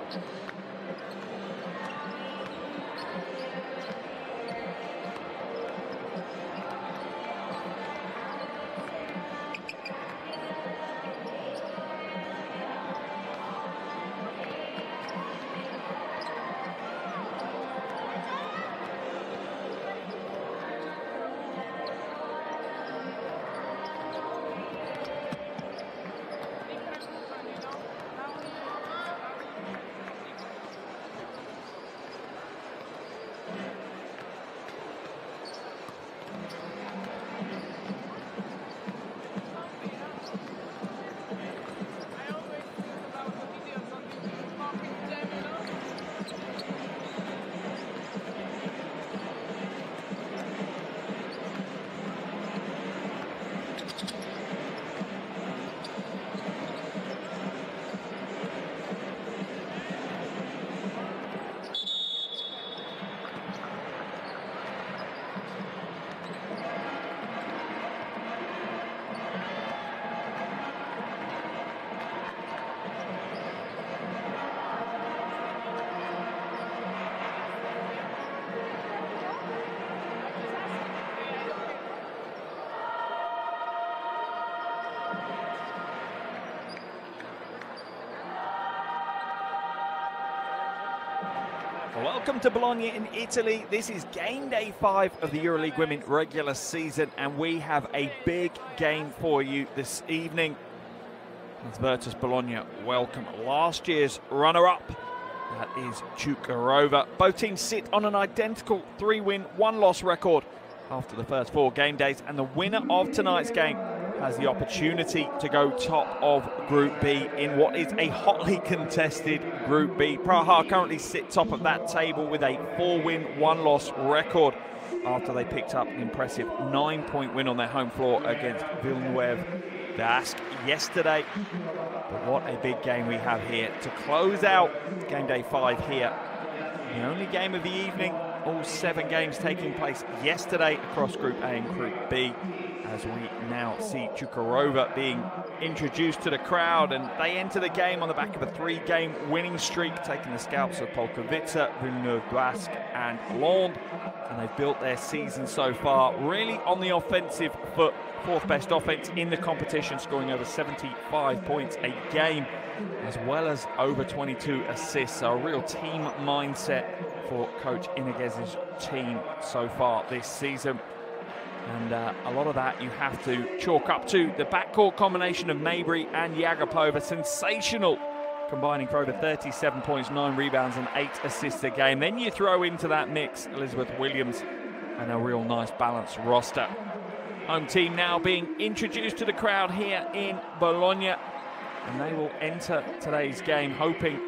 Welcome to Bologna in Italy. This is game day 5 of the EuroLeague Women regular season, and we have a big game for you this evening. As Virtus Bologna welcome last year's runner-up, that is Cukurova. Both teams sit on an identical 3-win, 1-loss record after the first 4 game days, and the winner of tonight's game has the opportunity to go top of Group B in what is a hotly contested Group B. Praha currently sit top of that table with a 4-win, 1-loss record after they picked up an impressive 9-point win on their home floor against Villeneuve d'Ascq yesterday. But what a big game we have here to close out game day 5 here. The only game of the evening, all 7 games taking place yesterday across Group A and Group B, as we now see Cukurova being introduced to the crowd, and they enter the game on the back of a 3-game winning streak, taking the scalps of Polkowice, Villeneuve d'Ascq and Londres, and they've built their season so far really on the offensive foot. 4th best offense in the competition, scoring over 75 points a game, as well as over 22 assists. So a real team mindset for Coach Iniguez's team so far this season. And a lot of that you have to chalk up to the backcourt combination of Mabry and Yagapova. Sensational, combining for over 37 points, 9 rebounds and 8 assists a game. Then you throw into that mix Elizabeth Williams and a real nice balanced roster. Home team now being introduced to the crowd here in Bologna, and they will enter today's game hoping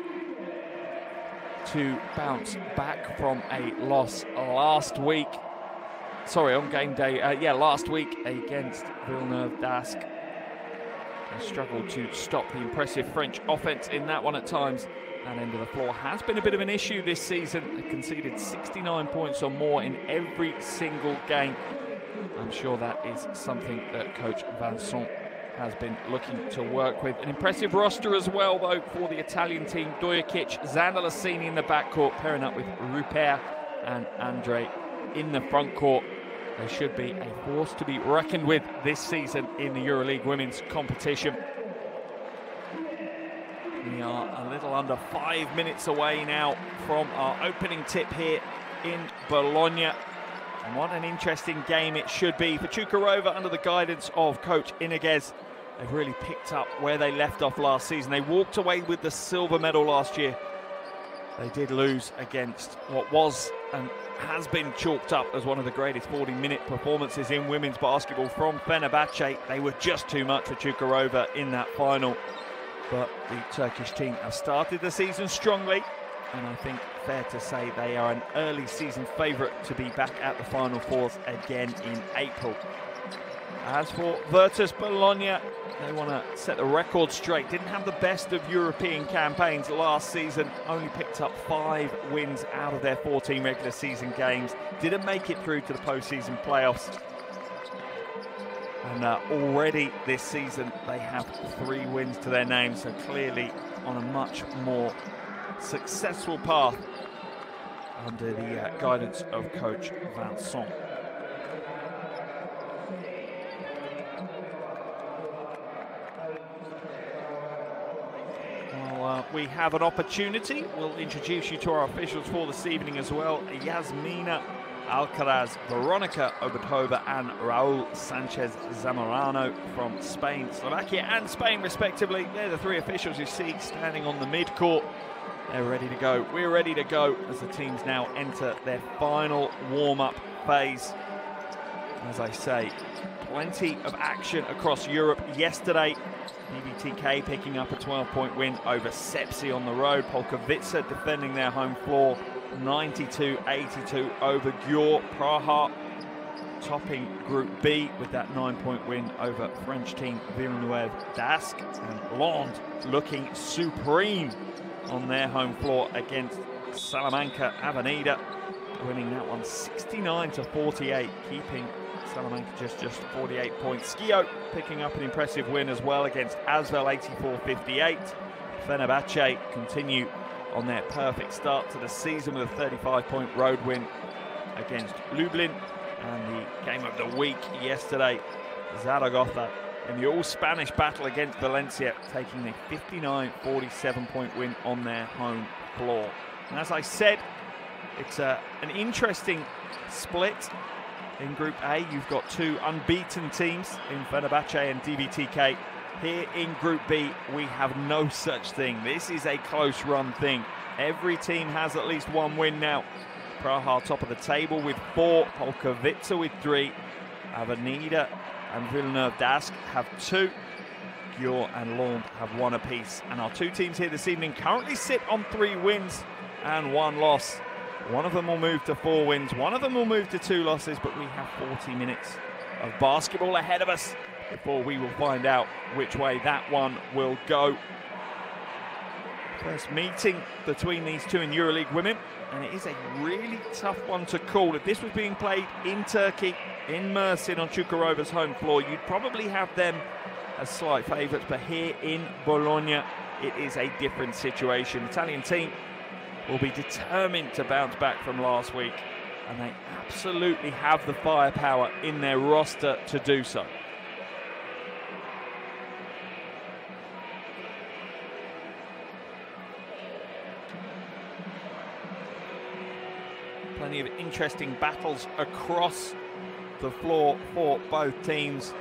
to bounce back from a loss last week. Sorry, on game day, last week against Villeneuve d'Ascq. They struggled to stop the impressive French offense in that one at times. That end of the floor has been a bit of an issue this season. They conceded 69 points or more in every single game. I'm sure that is something that Coach Vincent has been looking to work with. An impressive roster as well, though, for the Italian team. Dojakic, Zandalassini in the backcourt, pairing up with Rupert and Andre in the front court. They should be a force to be reckoned with this season in the EuroLeague women's competition. We are a little under 5 minutes away now from our opening tip here in Bologna. And what an interesting game it should be for Cukurova under the guidance of Coach Iniguez. They've really picked up where they left off last season. They walked away with the silver medal last year. They did lose against what was and has been chalked up as one of the greatest 40-minute performances in women's basketball from Fenerbahce. They were just too much for Cukurova in that final. But the Turkish team have started the season strongly, and I think fair to say they are an early season favourite to be back at the Final Fours again in April. As for Virtus Bologna, they want to set the record straight. Didn't have the best of European campaigns last season. Only picked up 5 wins out of their 14 regular season games. Didn't make it through to the postseason playoffs. And already this season, they have 3 wins to their name. So clearly on a much more successful path under the guidance of coach Vincent. Well, we have an opportunity. We'll introduce you to our officials for this evening as well. Yasmina Alcaraz, Veronica Obadova and Raul Sanchez Zamorano from Spain, Slovakia and Spain respectively. They're the three officials you see standing on the mid-court. They're ready to go. We're ready to go as the teams now enter their final warm-up phase. As I say, plenty of action across Europe yesterday. BBTK picking up a 12-point win over Sepsi on the road. Polkowice defending their home floor 92-82 over Győr. Praha topping Group B with that 9-point win over French team Villeneuve d'Ascq. And Lond looking supreme on their home floor against Salamanca Avenida, winning that one 69-48, keeping Salamanca just 48 points. Skio picking up an impressive win as well against Asvel 84-58. Fenerbahce continue on their perfect start to the season with a 35-point road win against Lublin. And the game of the week yesterday, Zaragoza in the all-Spanish battle against Valencia, taking a 59-47-point win on their home floor. And as I said, it's an interesting split. In Group A, you've got two unbeaten teams in Fenerbahce and DVTK. Here in Group B, we have no such thing. This is a close-run thing. Every team has at least one win now. Praha top of the table with 4, Polkowice with 3, Avenida and Villeneuve d'Ascq have 2, Győr and Lond have 1 apiece. And our two teams here this evening currently sit on 3 wins and 1 loss. One of them will move to 4 wins, one of them will move to 2 losses, but we have 40 minutes of basketball ahead of us before we will find out which way that one will go. First meeting between these two in EuroLeague women, and it is a really tough one to call. If this was being played in Turkey, in Mersin on Cukurova's home floor, you'd probably have them as slight favourites, but here in Bologna, it is a different situation. The Italian team will be determined to bounce back from last week, and they absolutely have the firepower in their roster to do so. Plenty of interesting battles across the floor for both teams.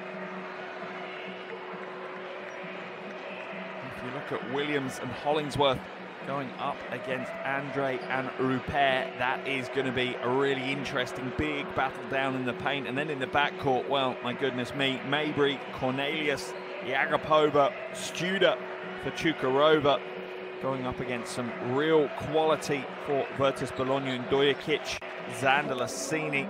If you look at Williams and Hollingsworth going up against Andre and Rupert, that is going to be a really interesting big battle down in the paint. And then in the backcourt, well, my goodness me, Mabry, Cornelius, Jagapova, Studer for Cukurova, going up against some real quality for Virtus Bologna and Dojakic, Zander Lassini.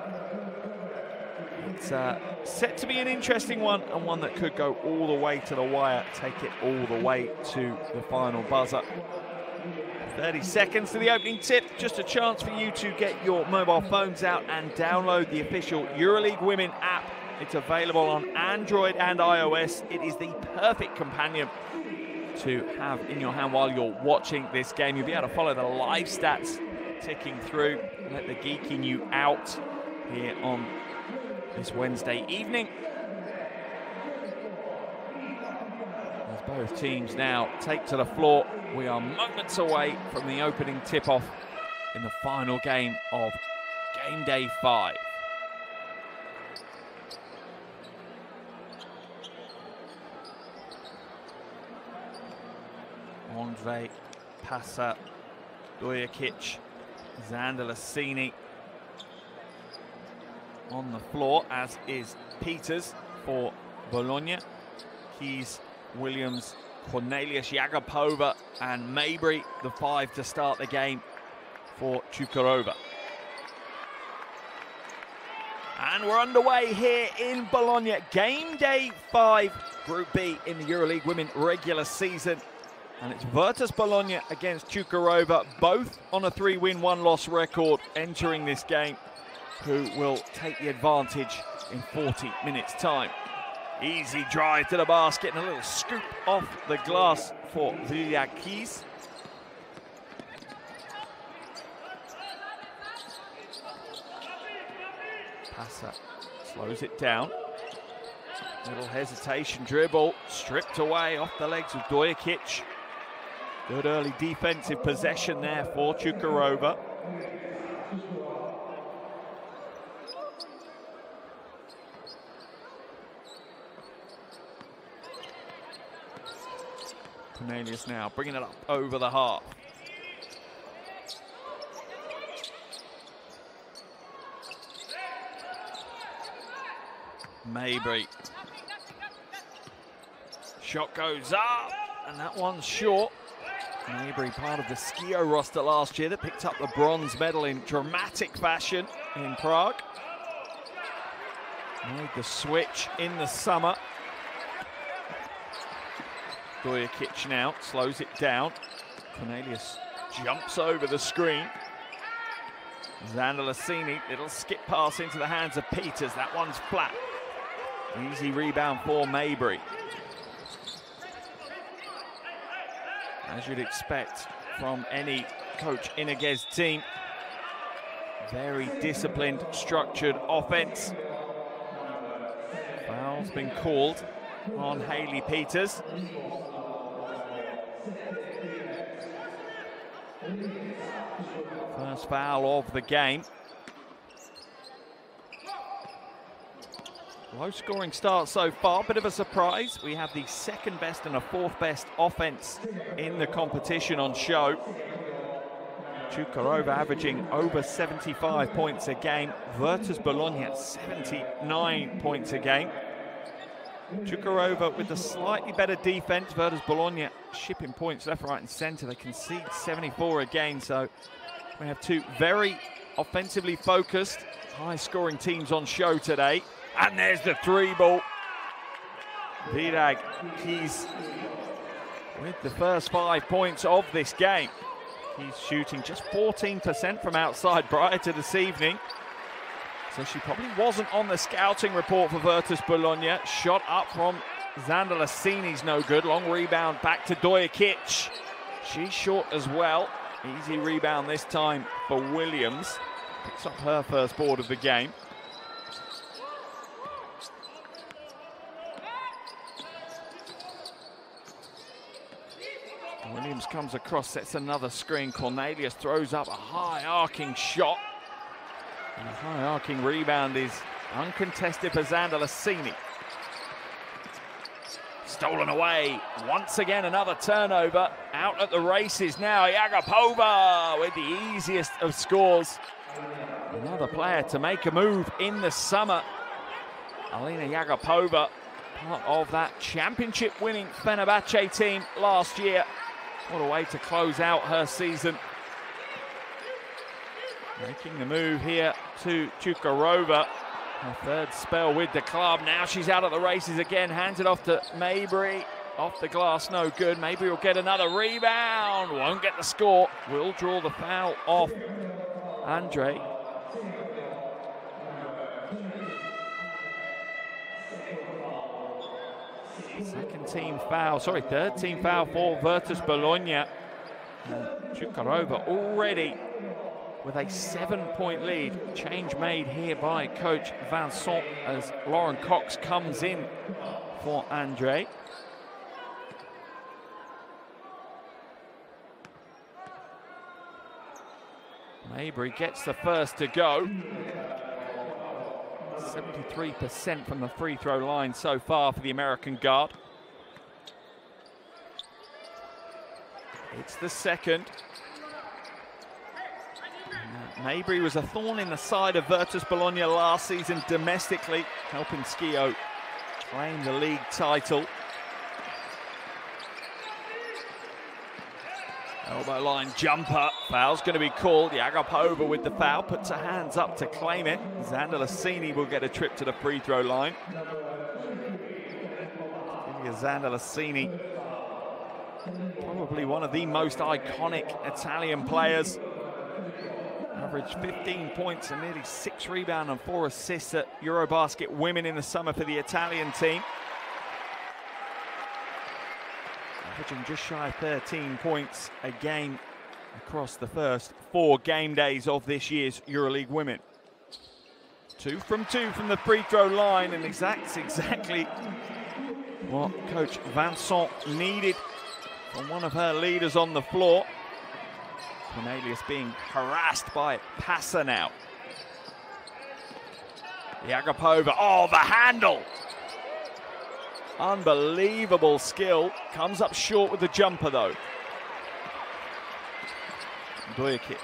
It's set to be an interesting one, and one that could go all the way to the wire, take it all the way to the final buzzer. 30 seconds to the opening tip. Just a chance for you to get your mobile phones out and download the official EuroLeague Women app. It's available on Android and iOS. It is the perfect companion to have in your hand while you're watching this game. You'll be able to follow the live stats ticking through, let the geek in you out here on this Wednesday evening. As both teams now take to the floor, we are moments away from the opening tip-off in the final game of game day 5. Andre, Passa, Dojakic, Zander Lassini on the floor, as is Peters for Bologna. Keys, Williams, Cornelius, Jagapova and Mabry, the 5 to start the game for Cukurova. And we're underway here in Bologna. Game day 5, Group B in the EuroLeague Women regular season. And it's Virtus Bologna against Cukurova, both on a 3-win, 1-loss record entering this game, who will take the advantage in 40 minutes' time. Easy drive to the basket and a little scoop off the glass for Villakis. Passer slows it down. Little hesitation dribble, stripped away off the legs of Dojakic. Good early defensive possession there for Cukurova. Cornelius now bringing it up over the half. Mabry. Shot goes up, and that one's short. Mabry, part of the Skio roster last year that picked up the bronze medal in dramatic fashion in Prague. Made the switch in the summer. Dojakic now slows it down. Cornelius jumps over the screen. Zandalasini, little skip pass into the hands of Peters. That one's flat. Easy rebound for Mabry. As you'd expect from any coach Inagez's team. Very disciplined, structured offense. Foul's been called on Hayley Peters. First foul of the game. Low scoring start so far, bit of a surprise. We have the second best and a fourth best offense in the competition on show. Cukurova averaging over 75 points a game. Virtus Bologna at 79 points a game. Cukurova with a slightly better defense. Virtus Bologna shipping points left, right and centre. They concede 74 again, so we have two very offensively focused, high scoring teams on show today. And there's the three ball. Virag, he's with the first 5 points of this game. He's shooting just 14% from outside prior to this evening. So she probably wasn't on the scouting report for Virtus Bologna. Shot up from Zandalasini's no good. Long rebound back to Dojakic. She's short as well. Easy rebound this time for Williams. Picks up her first board of the game. Williams comes across, sets another screen. Cornelius throws up a high arcing shot. And a high arcing rebound is uncontested for Zandalasini. Stolen away. Once again, another turnover. Out at the races now. Yagapova with the easiest of scores. Another player to make a move in the summer. Alina Yagapova, part of that championship-winning Fenerbahce team last year. What a way to close out her season. Making the move here to Cukurova. Her third spell with the club. Now she's out at the races again. Hands it off to Mabry. Off the glass, no good. Mabry will get another rebound. Won't get the score. Will draw the foul off Andre. Second team foul, sorry, third team foul for Virtus Bologna. And Cukurova already with a 7-point lead. Change made here by coach Vincent as Lauren Cox comes in for Andre. Mabry gets the first to go. 73% from the free throw line so far for the American guard. It's the second. Mabry was a thorn in the side of Virtus Bologna last season domestically, helping Skio claim the league title. Elbow line jumper, foul's going to be called. Yagapova with the foul, puts her hands up to claim it. Zandalasini will get a trip to the free throw line. Zandalasini, probably one of the most iconic Italian players. Averaged 15 points and nearly 6 rebounds and 4 assists at EuroBasket Women in the summer for the Italian team. Averaging just shy of 13 points a game across the first 4 game days of this year's EuroLeague Women. 2 from 2 from the free throw line, and that's exactly what Coach Vincent needed from one of her leaders on the floor. Cornelius being harassed by Passa now. Yagapova, oh, the handle! Unbelievable skill. Comes up short with the jumper though. Dojakic.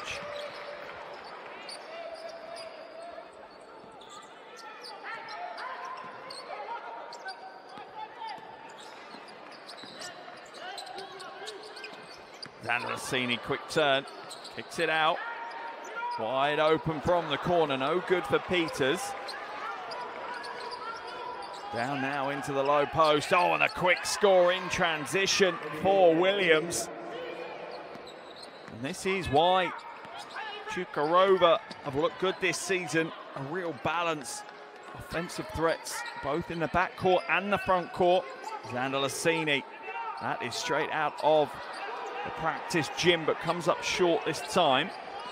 Zandalasini, quick turn, kicks it out. Wide open from the corner, no good for Peters. Down now into the low post. Oh, and a quick score in transition for Williams. And this is why Cukurova have looked good this season. A real balance, offensive threats, both in the backcourt and the front court. Zandalasini, that is straight out of the practice gym, but comes up short this time.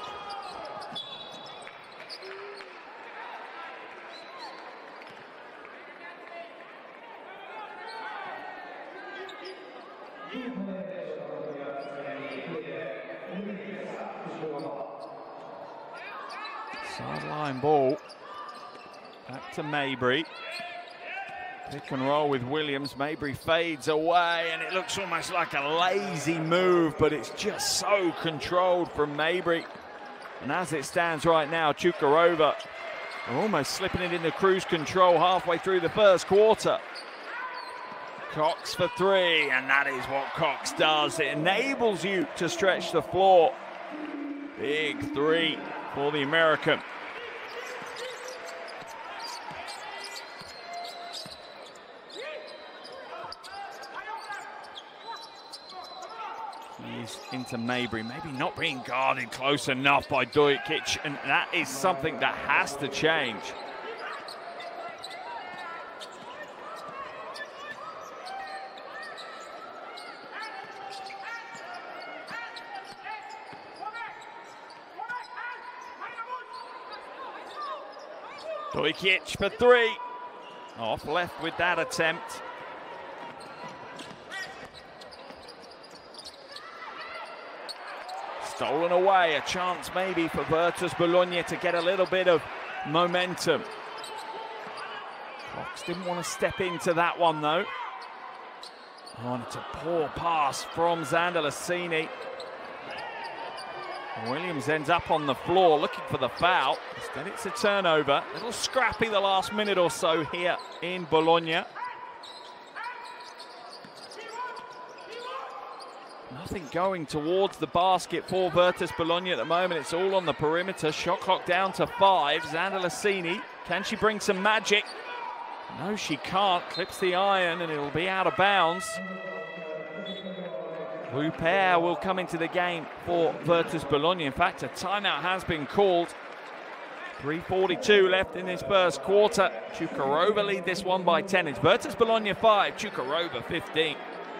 Sideline ball. Back to Mabry. Pick and roll with Williams. Mabry fades away, and it looks almost like a lazy move, but it's just so controlled from Mabry. And as it stands right now, Cukurova are almost slipping it into cruise control halfway through the first quarter. Cox for three, and that is what Cox does. It enables you to stretch the floor. Big three for the American. He's into Mabry, maybe not being guarded close enough by Dojakic, and that is something that has to change. Dojakic for three. Off left with that attempt. Stolen away, a chance maybe for Virtus Bologna to get a little bit of momentum. Cox didn't want to step into that one though. Oh, and it's a poor pass from Zandalasini. Williams ends up on the floor looking for the foul. Instead it's a turnover. A little scrappy the last minute or so here in Bologna. Nothing going towards the basket for Virtus Bologna at the moment. It's all on the perimeter. Shot clock down to 5. Zandalasini, can she bring some magic? No, she can't. Clips the iron and it'll be out of bounds. Rupert will come into the game for Virtus Bologna. In fact, a timeout has been called. 3:42 left in this first quarter. Cukurova lead this one by 10. It's Virtus Bologna 5, Cukurova 15.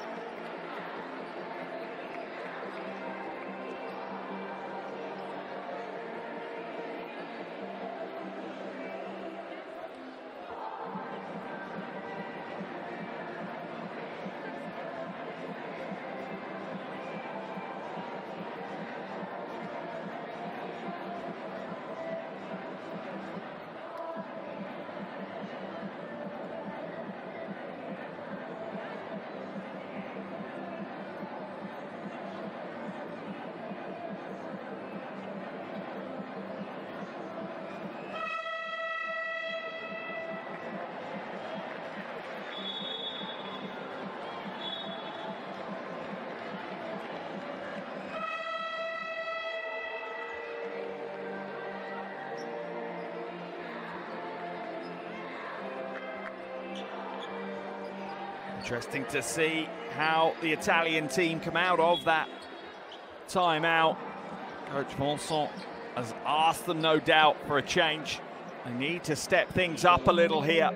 Interesting to see how the Italian team come out of that timeout. Coach Vincent has asked them, no doubt, for a change. They need to step things up a little here.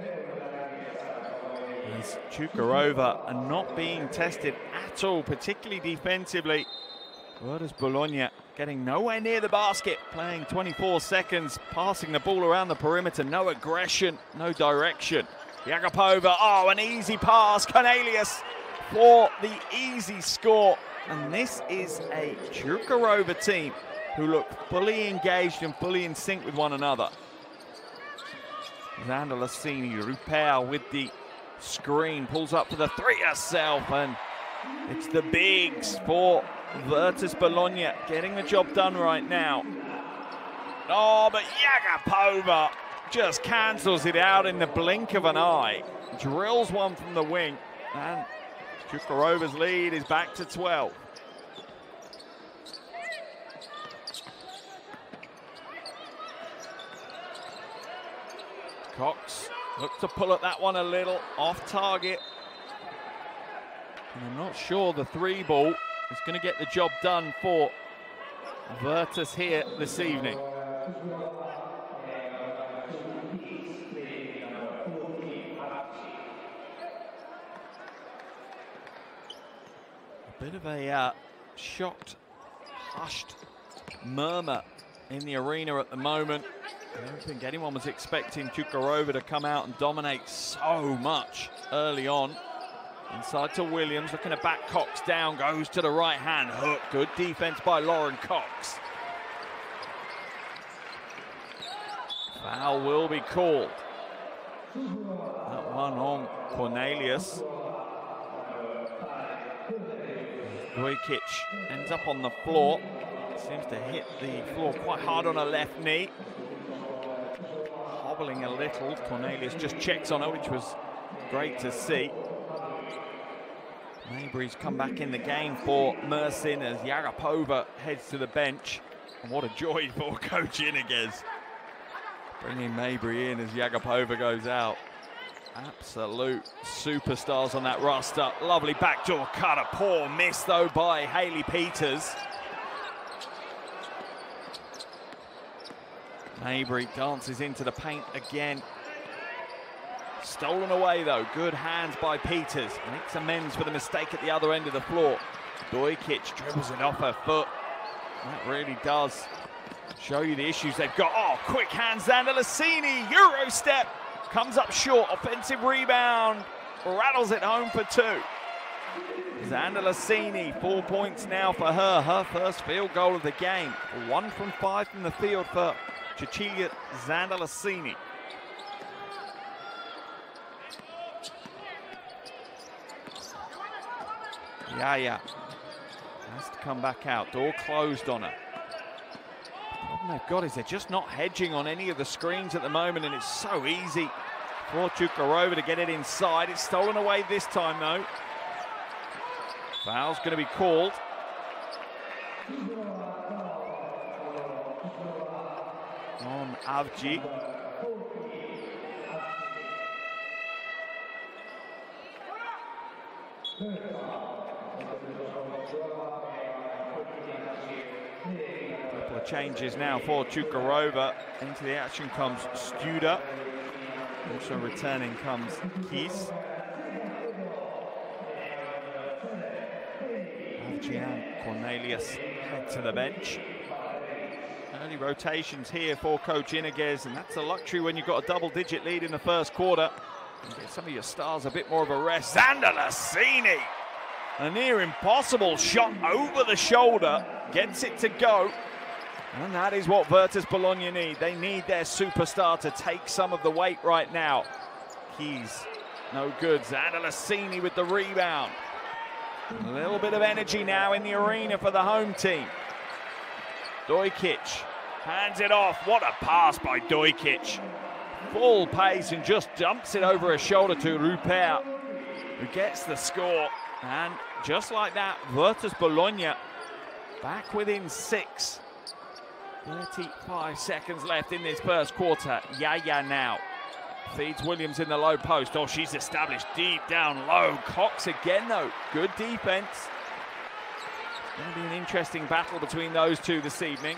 As Cukurova are not being tested at all, particularly defensively. Virtus Bologna getting nowhere near the basket, playing 24 seconds, passing the ball around the perimeter, no aggression, no direction. Jakubova, oh, an easy pass, Cornelius for the easy score. And this is a Cukurova team who look fully engaged and fully in sync with one another. Xander Lassini, Rupert with the screen, pulls up for the three herself, and it's the bigs for Virtus Bologna getting the job done right now. Oh, but Jakubova just cancels it out in the blink of an eye. Drills one from the wing, and Cukurova's lead is back to 12. Cox looks to pull at that one a little, off target. And I'm not sure the three ball is going to get the job done for Virtus here this evening. A bit of a shocked, hushed murmur in the arena at the moment. I don't think anyone was expecting Cukurova to come out and dominate so much early on. Inside to Williams, looking to back Cox down, goes to the right hand hook. Good defense by Lauren Cox. Foul will be called. That one on Cornelius. Dojkic ends up on the floor. Seems to hit the floor quite hard on her left knee. Hobbling a little. Cornelius just checks on her, which was great to see. Mabry's come back in the game for Mersin as Jakubova heads to the bench. And what a joy for Coach Iniguez. Bringing Mabry in as Jakubova goes out. Absolute superstars on that roster. Lovely backdoor cutter. Poor miss though by Hayley Peters. Mabry dances into the paint again. Stolen away though, good hands by Peters. Makes amends for the mistake at the other end of the floor. Dojkic dribbles it off her foot. That really does show you the issues they've got. Oh, quick hands, Xander Lassini, Euro step. Comes up short, offensive rebound. Rattles it home for two. Xander Lassini, 4 points now for her. Her first field goal of the game. 1 from 5 from the field for Cecilia Xander Lassini. Yeah. Has to come back out. Door closed on her. The problem they've got is they're just not hedging on any of the screens at the moment, and it's so easy for Cukurova to get it inside. It's stolen away this time, though. Foul's going to be called. On Avci. Couple of changes now for Cukurova. Into the action comes Studer. Also returning comes Keys. Avci and Cornelius head to the bench. Early rotations here for Coach Iniguez, and that's a luxury when you've got a double-digit lead in the first quarter. You get some of your stars a bit more of a rest. Xander Lassini, a near impossible shot over the shoulder, gets it to go. And that is what Virtus Bologna need. They need their superstar to take some of the weight right now. Keys, no good. Xander Lassini with the rebound. A little bit of energy now in the arena for the home team. Dojkic hands it off. What a pass by Dojkic. Full pace and just dumps it over her shoulder to Rupert, who gets the score. And just like that, Virtus Bologna back within 6. 35 seconds left in this first quarter. Yaya now feeds Williams in the low post. Oh, she's established deep down low. Cox again, though. Good defense. It's going to be an interesting battle between those two this evening.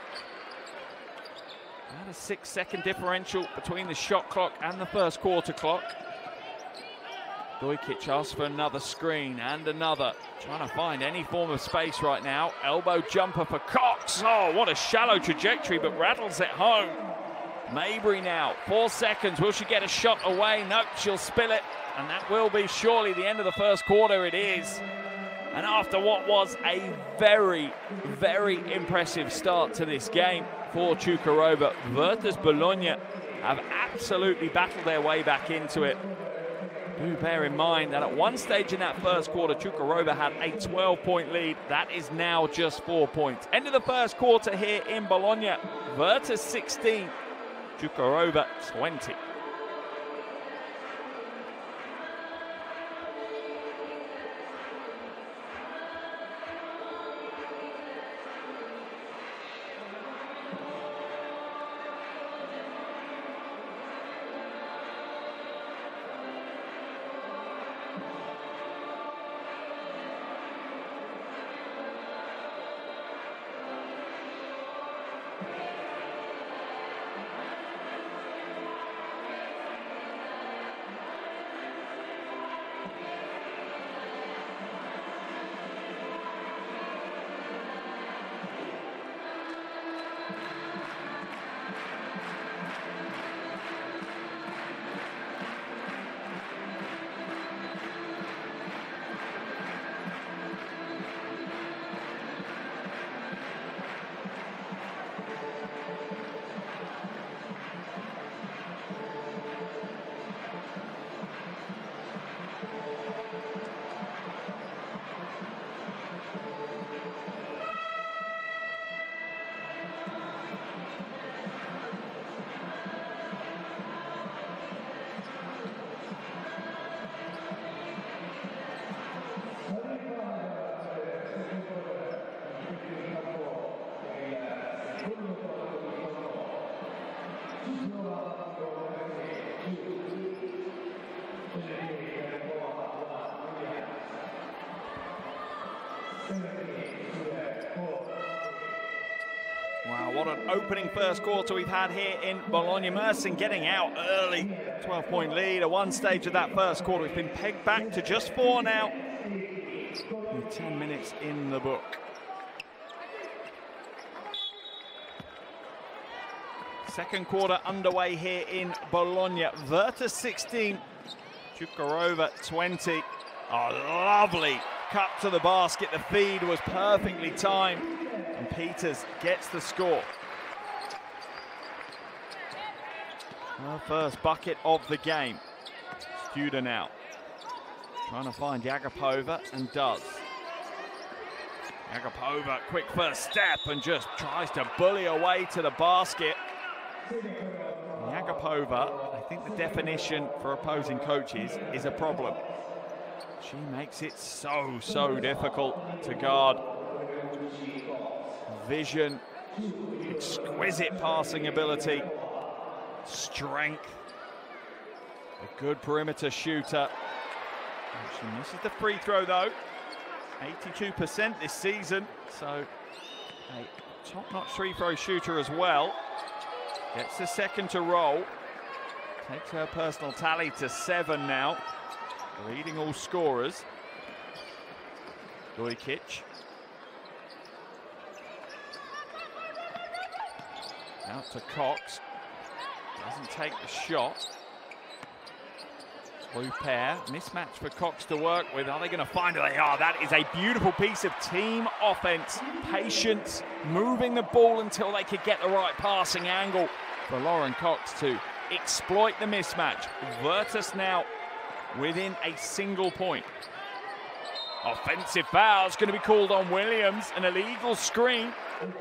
About a 6-second differential between the shot clock and the first quarter clock. Dojkic asks for another screen and another. Trying to find any form of space right now. Elbow jumper for Cox. Oh, what a shallow trajectory, but rattles it home. Mabry now, 4 seconds. Will she get a shot away? Nope, she'll spill it. And that will be surely the end of the first quarter. It is. And after what was a very, very impressive start to this game for Cukurova, Virtus Bologna have absolutely battled their way back into it. Do bear in mind that at one stage in that first quarter, Cukurova had a 12-point lead. That is now just 4 points. End of the first quarter here in Bologna. Virtus 16, Cukurova 20. Wow, what an opening first quarter we've had here in Bologna. Mersin getting out early. 12-point lead at one stage of that first quarter. We've been pegged back to just 4 now. With 10 minutes in the book. Second quarter underway here in Bologna. Virtus 16, Cukurova 20. Oh, lovely cut to the basket. The feed was perfectly timed. And Peters gets the score. Her first bucket of the game. Studer now. Trying to find Yagapova and does. Yagapova, quick first step and just tries to bully away to the basket. Yagapova, I think the definition for opposing coaches is a problem. She makes it so difficult to guard. Vision, exquisite passing ability, strength, a good perimeter shooter. She misses the free throw though. 82% this season, so a top-notch free throw shooter as well. Gets the second to roll. Takes her personal tally to 7 now. Leading all scorers. Dojkic. Out to Cox. Doesn't take the shot. Blue pair. Mismatch for Cox to work with. Are they going to find it? They are. That is a beautiful piece of team offense. Patience. Moving the ball until they could get the right passing angle for Lauren Cox to exploit the mismatch. Virtus now within a single point. Offensive foul is going to be called on Williams. An illegal screen.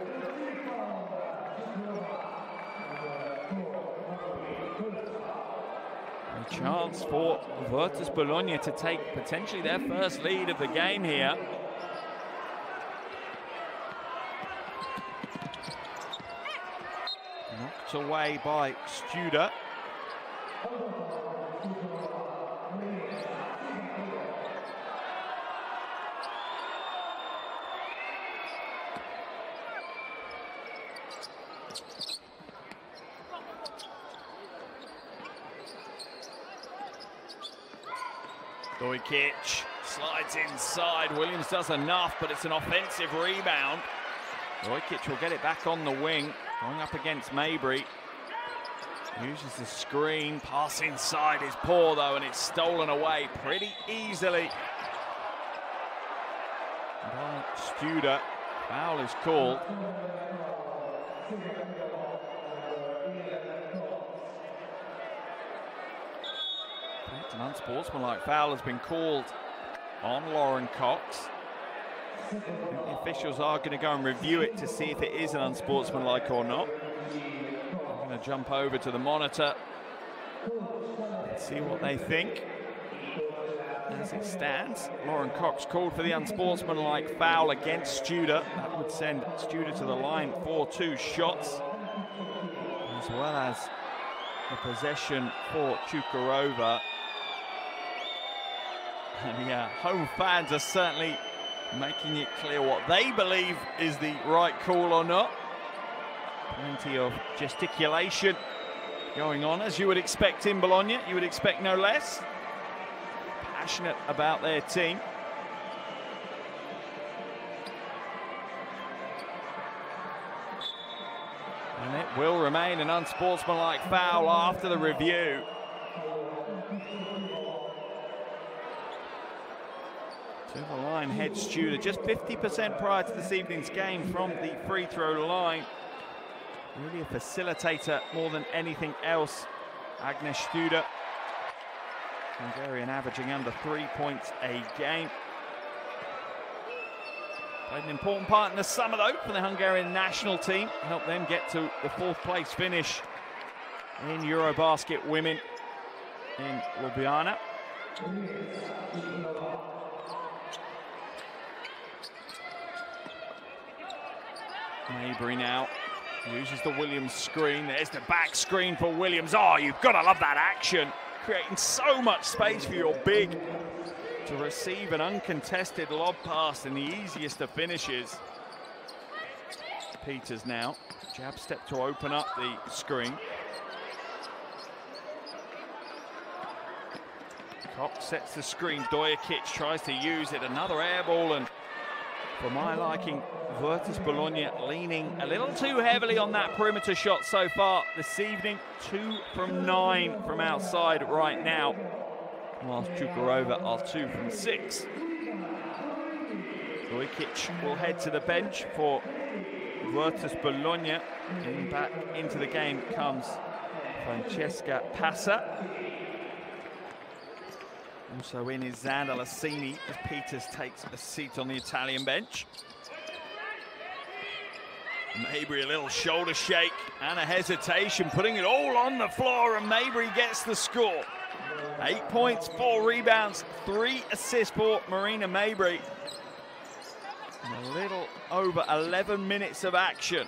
A chance for Virtus Bologna to take potentially their first lead of the game here. Knocked away by Studer. Stojic slides inside. Williams does enough, but it's an offensive rebound. Stojic will get it back on the wing, going up against Mabry. Uses the screen, pass inside is poor though, and it's stolen away pretty easily by Studer. Foul is called. An unsportsmanlike foul has been called on Lauren Cox. I think the officials are going to go and review it to see if it is an unsportsmanlike or not. I'm going to jump over to the monitor and see what they think. As it stands, Lauren Cox called for the unsportsmanlike foul against Studer. That would send Studer to the line for 2 shots, as well as the possession for Cukurova. And yeah, home fans are certainly making it clear what they believe is the right call or not. Plenty of gesticulation going on, as you would expect in Bologna. You would expect no less. Passionate about their team. And it will remain an unsportsmanlike foul after the review. To the line heads Studer, just 50% prior to this evening's game from the free throw line. Really a facilitator more than anything else, Agnes Studer. Hungarian averaging under 3 points a game. Played an important part in the summer though for the Hungarian national team. Helped them get to the 4th place finish in EuroBasket Women in Ljubljana. Mabry now uses the Williams screen. There's the back screen for Williams. Oh, you've got to love that action. Creating so much space for your big to receive an uncontested lob pass in the easiest of finishes. Peters now, jab step to open up the screen. Cox sets the screen, Stojic tries to use it, another air ball, and for my liking, Virtus Bologna leaning a little too heavily on that perimeter shot so far this evening. 2 from 9 from outside right now, whilst Cukurova are 2 from 6. Stojic will head to the bench for Virtus Bologna. And back into the game comes Francesca Passa. Also in is Xander Lassini as Peters takes a seat on the Italian bench. Mabry a little shoulder shake and a hesitation, putting it all on the floor, and Mabry gets the score. 8 points, 4 rebounds, 3 assists for Marina Mabry. And a little over 11 minutes of action.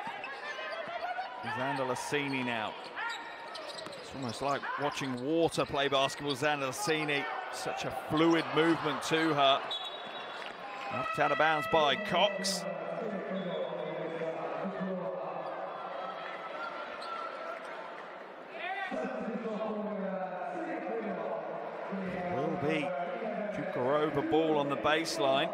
Xander Lassini now. It's almost like watching water play basketball. Xander Lassini, such a fluid movement to her. Knocked out of bounds by Cox. Will be Cukurova ball on the baseline.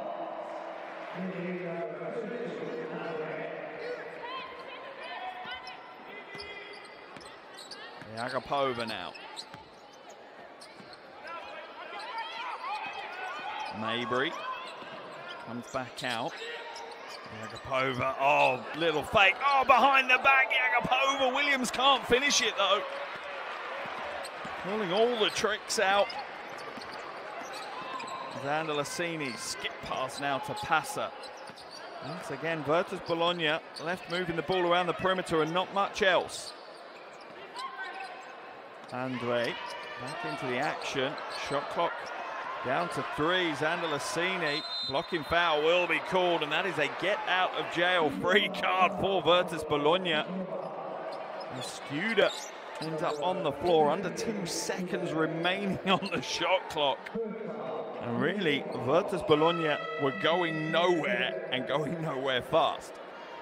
Agapova now. Mabry comes back out. Agapova, oh, little fake. Oh, behind the back, Agapova. Williams can't finish it though. Pulling all the tricks out. Xander Lassini, skip pass now to Passa. Once again, Virtus Bologna left moving the ball around the perimeter and not much else. Andre back into the action. Shot clock down to 3. Xander Lassini, blocking foul will be called, and that is a get out of jail free card for Virtus Bologna. And Studer ends up on the floor, under 2 seconds remaining on the shot clock. And really, Virtus Bologna were going nowhere and going nowhere fast.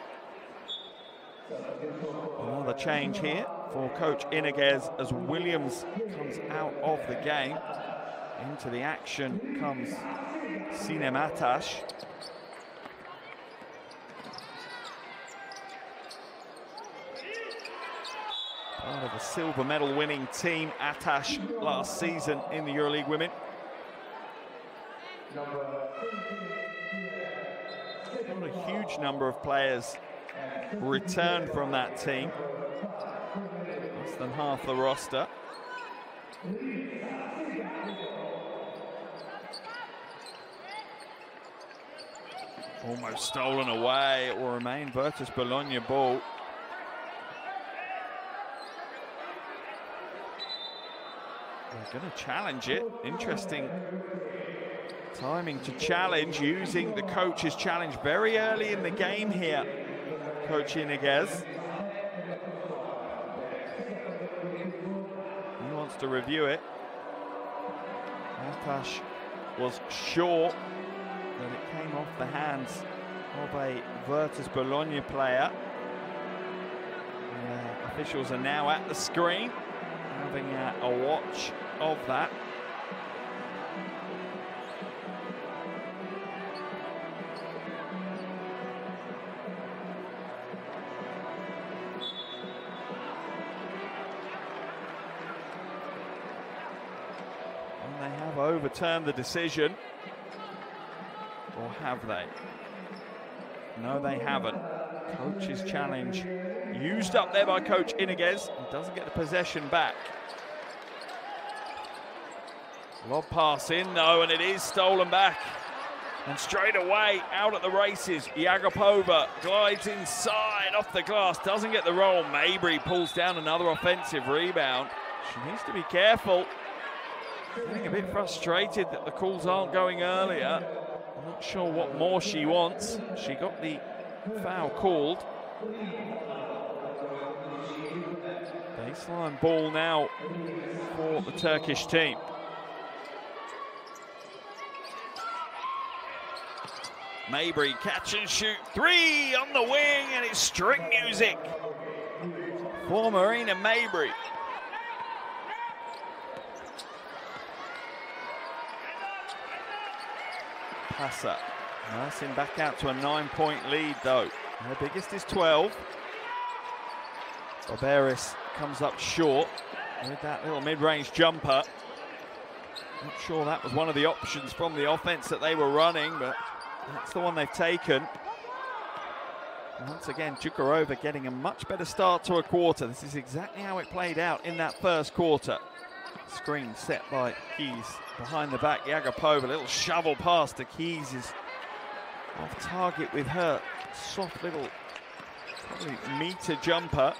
Another change here for coach Iniguez as Williams comes out of the game. Into the action comes Sinematash. Part of the silver medal winning team, Atash, last season in the EuroLeague Women. Not a huge number of players returned from that team. Less than half the roster. Almost stolen away. It will remain Virtus Bologna ball. They're going to challenge it. Interesting timing to challenge, using the coach's challenge very early in the game here. Coach Iniguez. He wants to review it. Atash was sure that it came off the hands of a Virtus Bologna player. Officials are now at the screen, having a watch of that. And they have overturned the decision. Or have they? No, they haven't. Coach's challenge used up there by Coach Iniguez. He doesn't get the possession back. Lob pass in though, and it is stolen back. And straight away, out at the races, Yagapova glides inside off the glass, doesn't get the roll. Mabry pulls down another offensive rebound. She needs to be careful. Getting a bit frustrated that the calls aren't going earlier. I'm not sure what more she wants. She got the foul called. Baseline ball now for the Turkish team. Mabry catch and shoot three on the wing, and it's string music for Marina Mabry. Passer. Mersin back out to a 9-point lead though. Their biggest is 12. Barberis comes up short with that little mid-range jumper. Not sure that was one of the options from the offense that they were running, but that's the one they've taken. Once again, Cukurova getting a much better start to a quarter. This is exactly how it played out in that first quarter. Screen set by Keys behind the back. Yagapova, little shovel pass to Keys, is off target with her soft little probably meter jumper.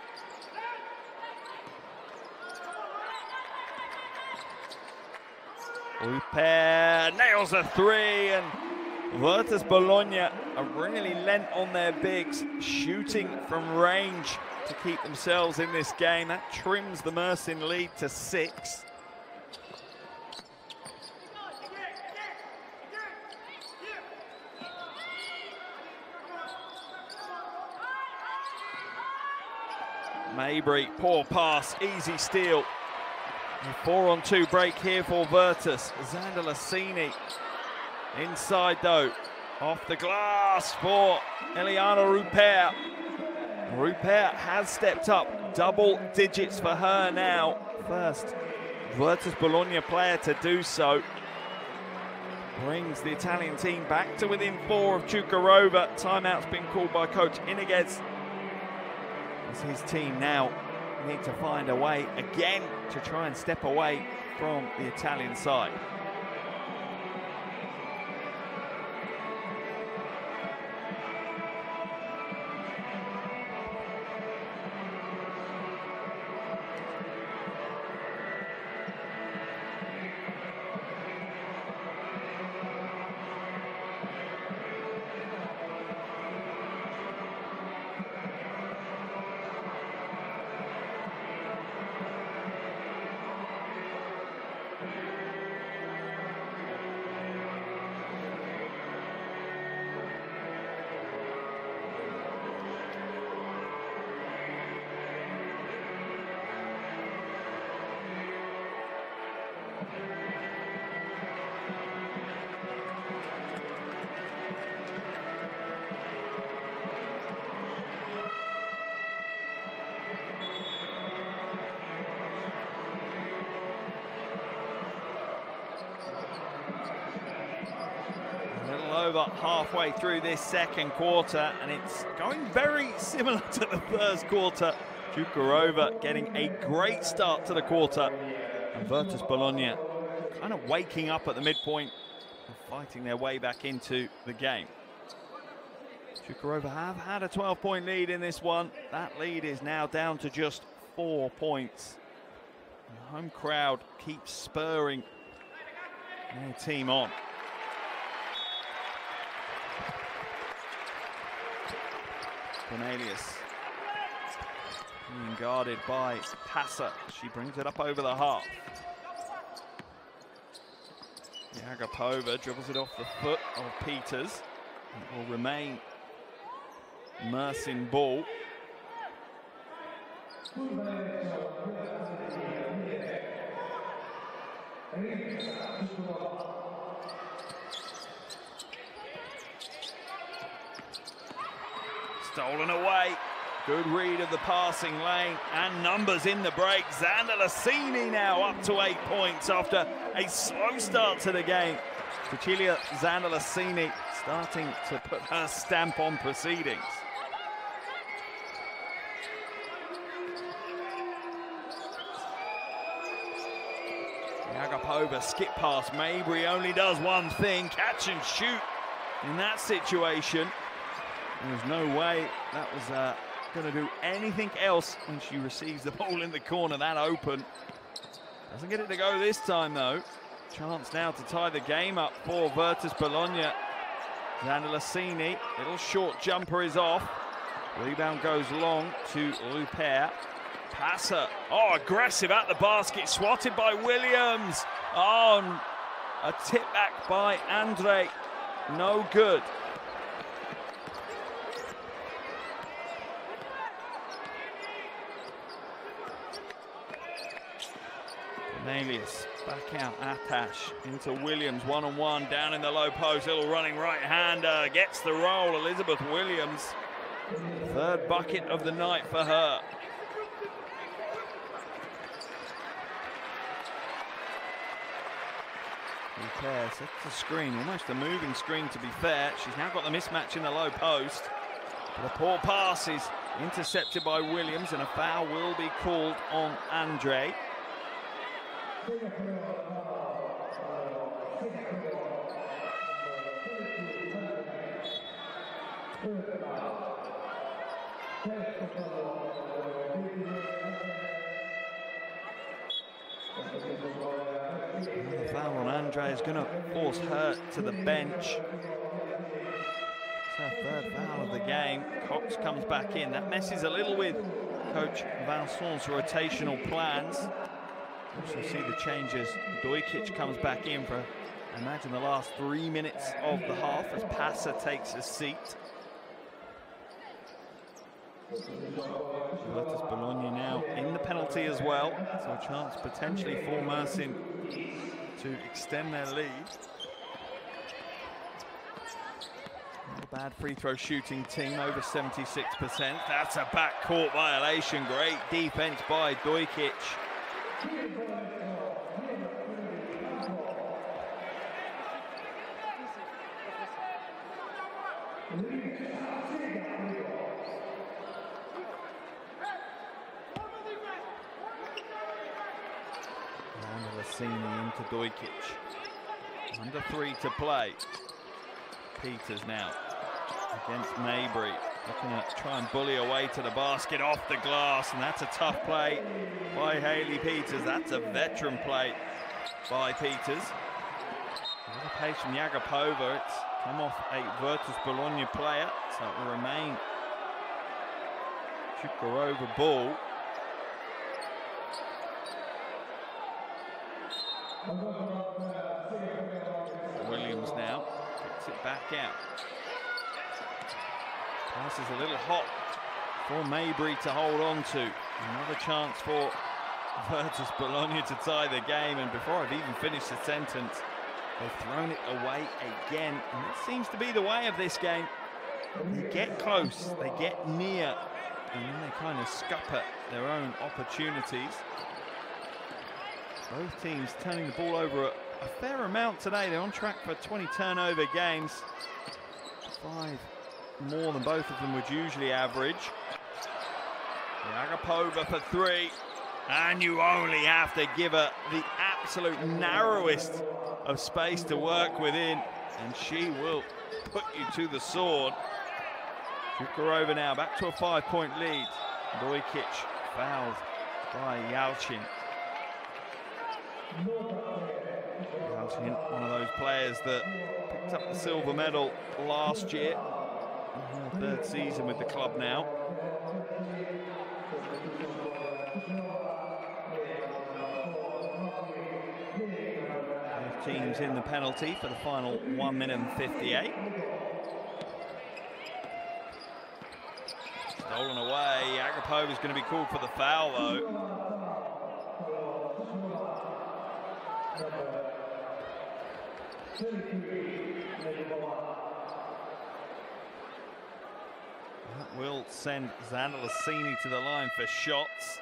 Rupert nails a three, and Virtus Bologna are really lent on their bigs, shooting from range to keep themselves in this game. That trims the Mersin lead to 6. Mabry, poor pass, easy steal. A 4-on-2 break here for Virtus. Xander Lassini inside though, off the glass for Eliana Rupert. Rupert has stepped up, double digits for her now. First Virtus Bologna player to do so. Brings the Italian team back to within 4 of Cukurova. Timeout's been called by Coach Iniguez. As his team now need to find a way again to try and step away from the Italian side. over halfway through this second quarter, and it's going very similar to the first quarter. Cukurova getting a great start to the quarter, and Virtus Bologna kind of waking up at the midpoint and fighting their way back into the game. Cukurova have had a 12-point lead in this one. That lead is now down to just 4 points. The home crowd keeps spurring their team on. Cornelius being guarded by Passer. She brings it up over the half. Jagapova dribbles it off the foot of Peters. It will remain Mersin ball. Stolen away. Good read of the passing lane and numbers in the break. Zandalasini now up to 8 points after a slow start to the game. Cecilia Zandalasini starting to put her stamp on proceedings. Jagapova skip past Mabry, only does one thing, catch and shoot in that situation. There's no way that was going to do anything else when she receives the ball in the corner that open. Doesn't get it to go this time though. Chance now to tie the game up for Virtus Bologna. Zandalasini, little short jumper is off. Rebound goes long to Luper. Passer, oh, aggressive at the basket, swatted by Williams. On a tip back by Andre, no good. Cornelius back out, Atash into Williams, one-on-one down in the low post, little running right-hander, gets the roll, Elizabeth Williams. Third bucket of the night for her. Sets the screen, almost a moving screen to be fair. She's now got the mismatch in the low post. But a poor pass is intercepted by Williams and a foul will be called on Andre. The foul on Andre is going to force her to the bench. It's her third foul of the game. Cox comes back in. That messes a little with Coach Vincent's rotational plans. Also see the changes. Dojkic comes back in for, I imagine, the last 3 minutes of the half as Passer takes a seat. Virtus Bologna now in the penalty as well, so a chance potentially for Mersin to extend their lead. Not a bad free throw shooting team, over 76%. That's a backcourt violation. Great defense by Dojkic. Zandalasini into Dojkic. Under 3 to play. Peters now against Mabry. Looking to try and bully away to the basket off the glass, and that's a tough play by Hayley Peters. That's a veteran play by Peters. A little pace from Jagapova. It's come off a Virtus Bologna player, so it will remain Cukurova ball. Williams now gets it back out. Pass is a little hot for Mabry to hold on to. Another chance for Virtus Bologna to tie the game, and before I've even finished the sentence, they've thrown it away again. And it seems to be the way of this game. They get close, they get near, and then they kind of scupper their own opportunities. Both teams turning the ball over at a fair amount today. They're on track for 20 turnover games. 5 more than both of them would usually average. Cukurova for 3. And you only have to give her the absolute narrowest of space to work within, and she will put you to the sword. Cukurova now back to a 5-point lead. Dojkic fouled by Yalchin. Yalchin, one of those players that picked up the silver medal last year in her 3rd season with the club now. Both teams in the penalty for the final 1 minute and 58. Stolen away. Cukurova is going to be called for the foul, though. That will send Zandalasini to the line for shots.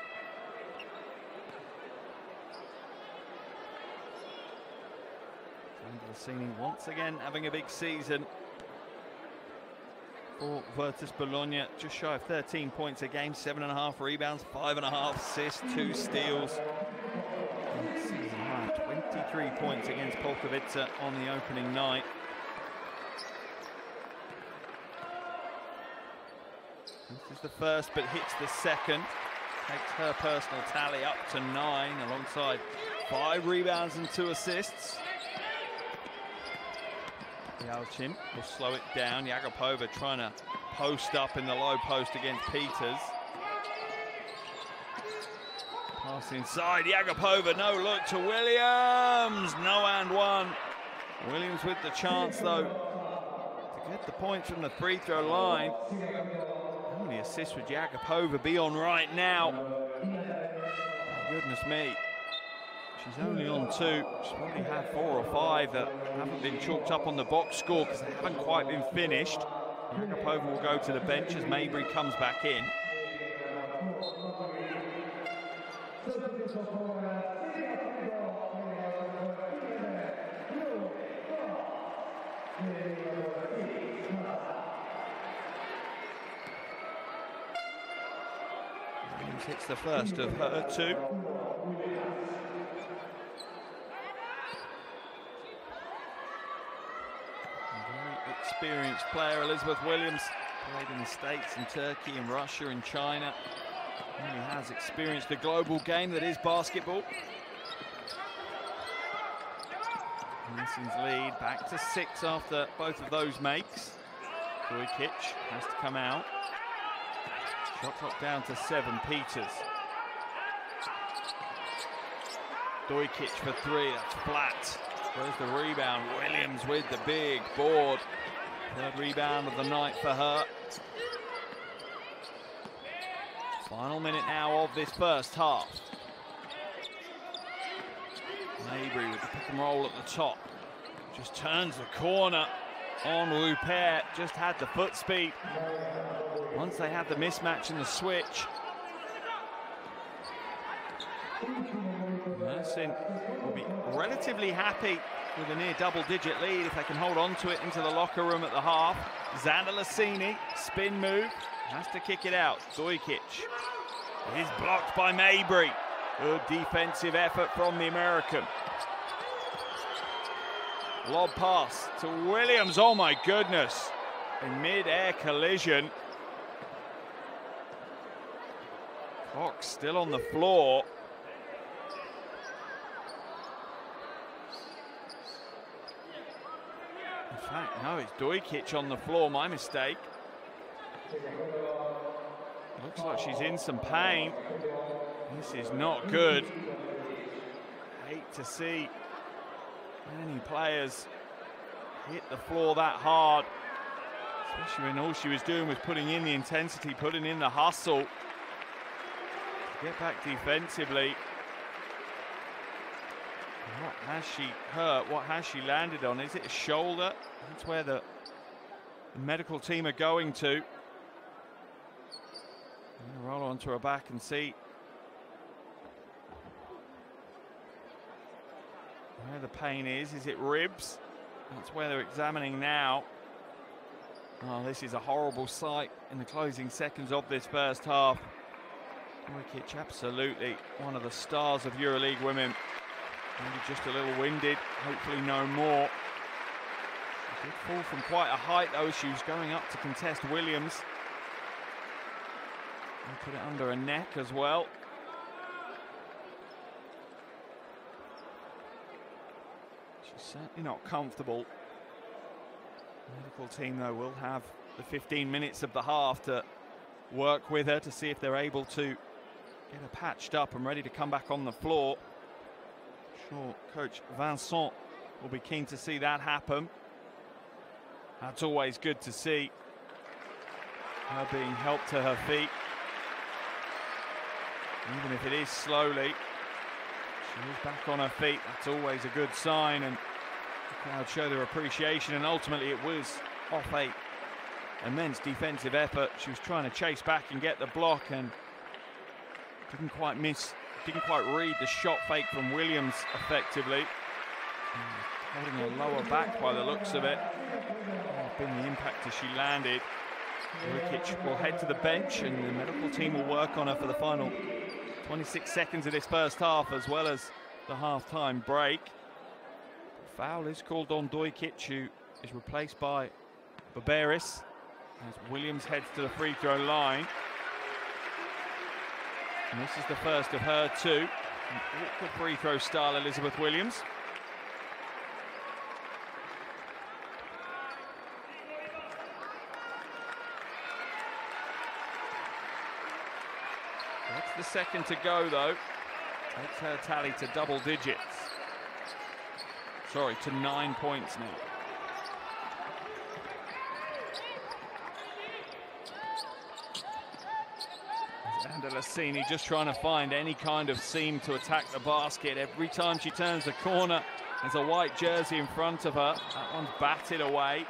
Zandalasini once again having a big season for Virtus Bologna, just shy of 13 points a game, 7.5 rebounds, 5.5 assists, 2 steals. Season high, 23 points against Polkovica on the opening night. This is the first, but hits the second. Takes her personal tally up to 9, alongside 5 rebounds and 2 assists. Yalchin will slow it down. Cukurova trying to post up in the low post against Peters. Pass inside. Cukurova, no look to Williams. No and 1. Williams with the chance, though, to get the points from the free throw line. How many assists would Cukurova be on right now? Goodness me. She's only on 2. She's probably had 4 or 5 that haven't been chalked up on the box score because they haven't quite been finished. Cukurova will go to the bench as Mabry comes back in. Williams hits the first of her 2. Experienced player, Elizabeth Williams, played in the States and Turkey and Russia and China. Really has experienced the global game that is basketball. Mersin's lead back to 6 after both of those makes. Dojkic has to come out. Shot clock down to 7, Peters. Dojkic for 3, that's flat. There's the rebound, Williams with the big board. 3rd rebound of the night for her. Final minute now of this first half. Mabry with the pick and roll at the top. Just turns the corner on Rupert. Just had the foot speed. Once they had the mismatch in the switch, Mersin will be relatively happy with a near double-digit lead if they can hold on to it into the locker room at the half. Zandalasini, spin move, has to kick it out. Dojkic is blocked by Mabry. Good defensive effort from the American. Lob pass to Williams. Oh my goodness. A mid-air collision. Cox still on the floor. In fact, no, it's Dojkic on the floor. My mistake. Looks like she's in some pain. This is not good. Hate to see any players hit the floor that hard, especially when all she was doing was putting in the intensity, putting in the hustle to get back defensively. What has she hurt? What has she landed on? Is it a shoulder? That's where the medical team are going to. Roll onto her back and see Where the pain is it ribs? That's where they're examining now. Oh, this is a horrible sight in the closing seconds of this first half. Dojkic, absolutely one of the stars of EuroLeague women. Maybe just a little winded, hopefully no more. She did fall from quite a height though. She was going up to contest Williams. And put it under her neck as well. She's certainly not comfortable. The medical team though will have the 15 minutes of the half to work with her to see if they're able to get her patched up and ready to come back on the floor. I'm sure Coach Vincent will be keen to see that happen. That's always good to see. Her being helped to her feet. Even if it is slowly, she is back on her feet. That's always a good sign, and the crowd show their appreciation. And ultimately it was off a immense defensive effort. She was trying to chase back and get the block and didn't quite read the shot fake from Williams effectively. Holding her lower back by the looks of it. Been the impact as she landed. Dojkic will head to the bench and the medical team will work on her for the final 26 seconds of this first half, as well as the half-time break. The foul is called on Dojkic, who is replaced by Barberis, as Williams heads to the free throw line. And this is the first of her two. An awkward free throw style, Elizabeth Williams. That's the second to go though. Takes her tally to double digits. Sorry, to 9 points now. Lassini just trying to find any kind of seam to attack the basket. Every time she turns the corner, there's a white jersey in front of her. That one's batted away.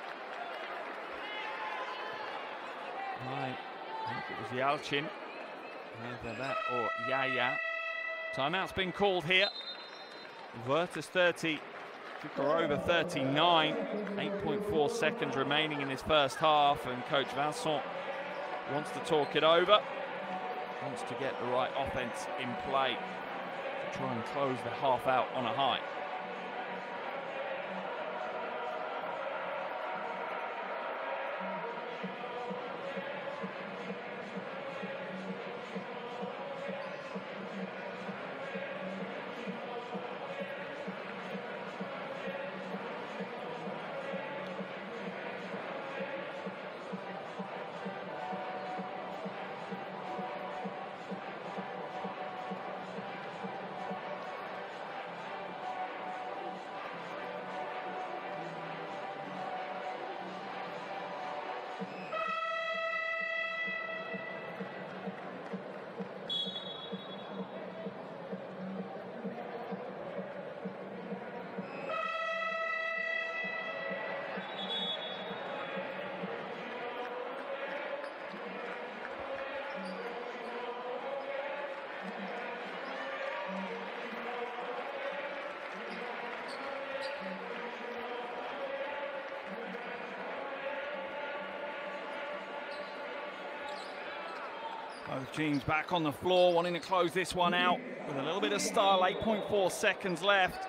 Right, I think it was Yalchin. Either that or Yaya. Timeout's been called here. Virtus 30, Cukurova 39. 8.4 seconds remaining in this first half, and Coach Vincent wants to talk it over. Wants to get the right offense in play to try and close the half out on a high. Both teams back on the floor, wanting to close this one out with a little bit of style. 8.4 seconds left.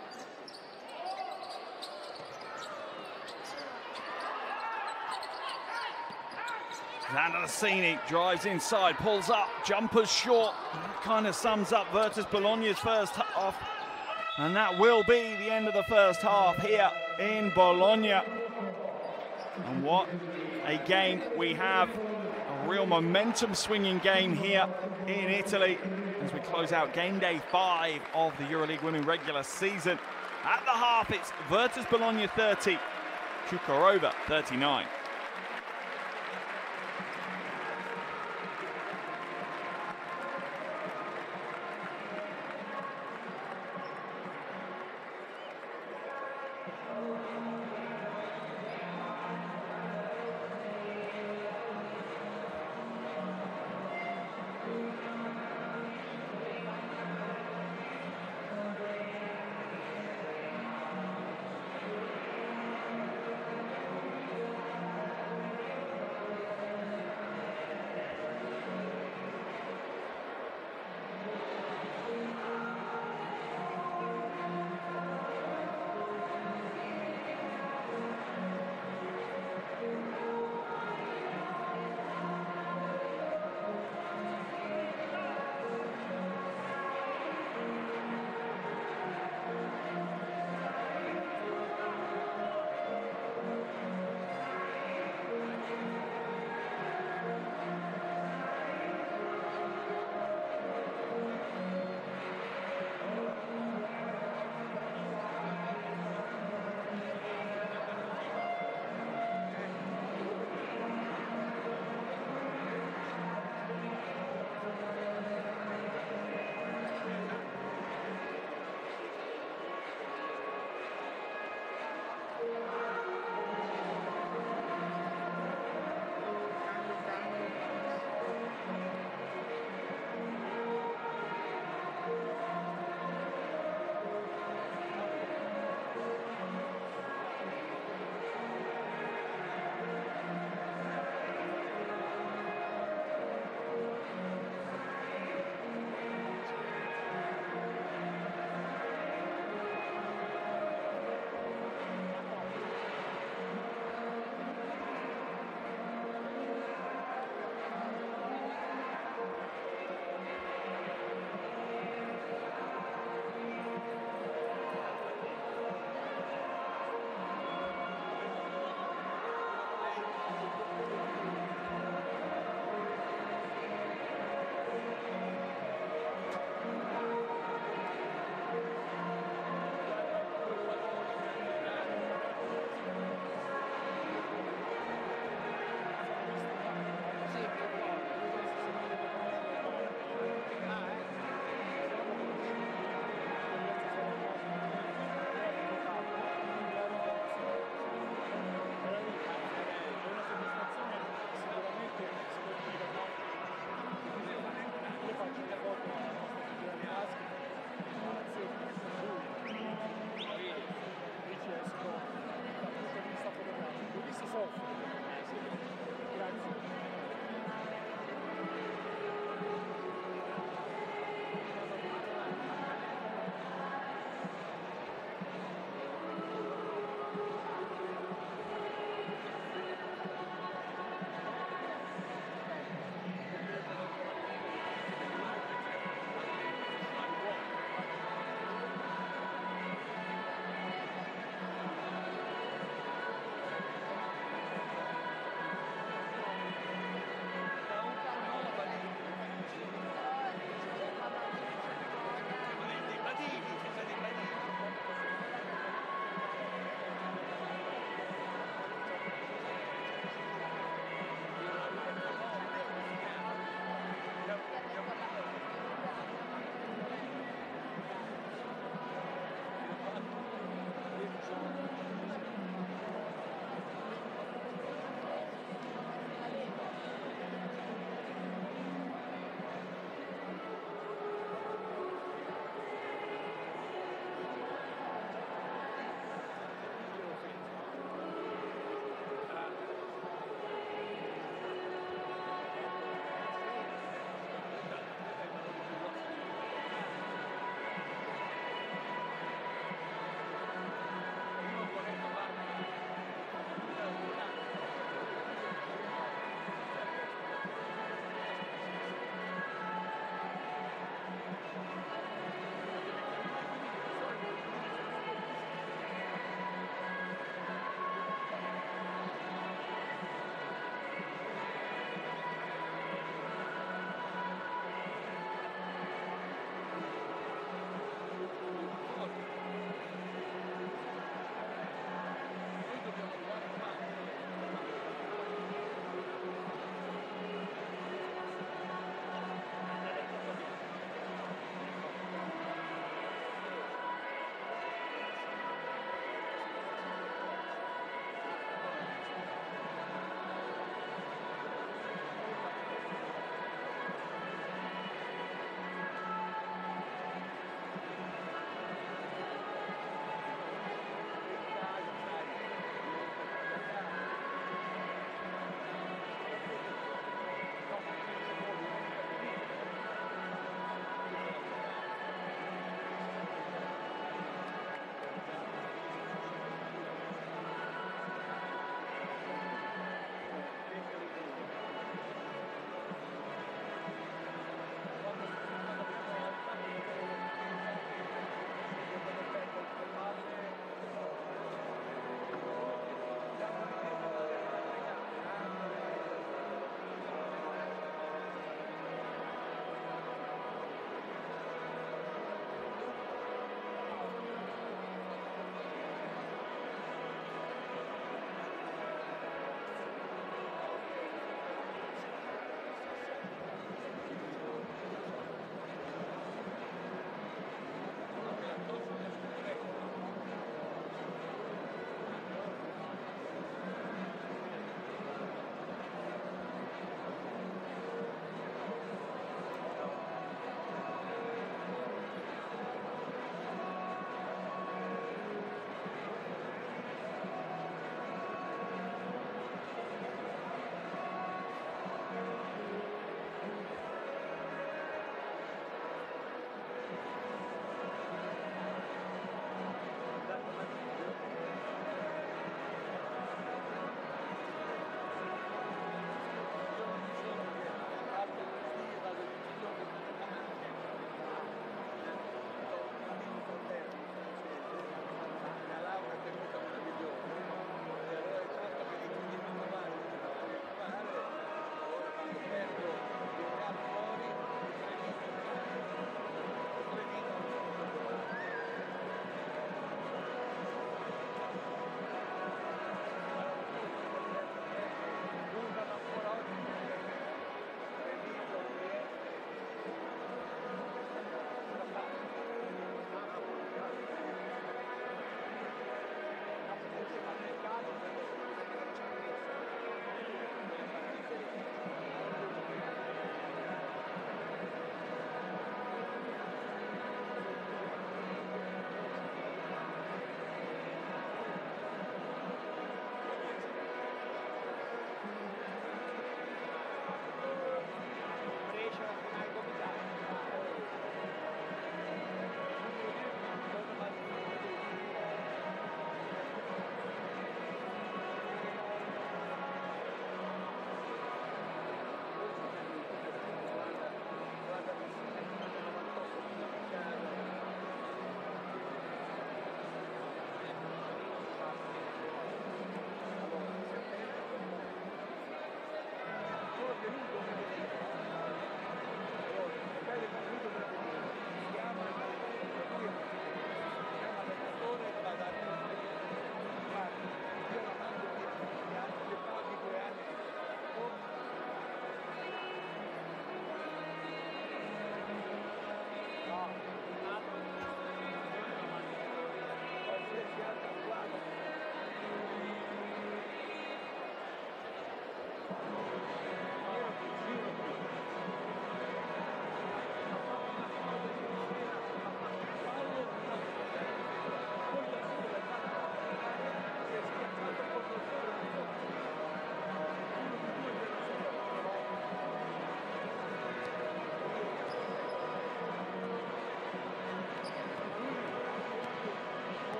Lassini drives inside, pulls up, jumpers short. That kind of sums up Virtus Bologna's first half. And that will be the end of the first half here in Bologna. And what a game we have. A real momentum swinging game here in Italy as we close out game day 5 of the EuroLeague Women regular season. At the half, it's Virtus Bologna 30, Cukurova 39.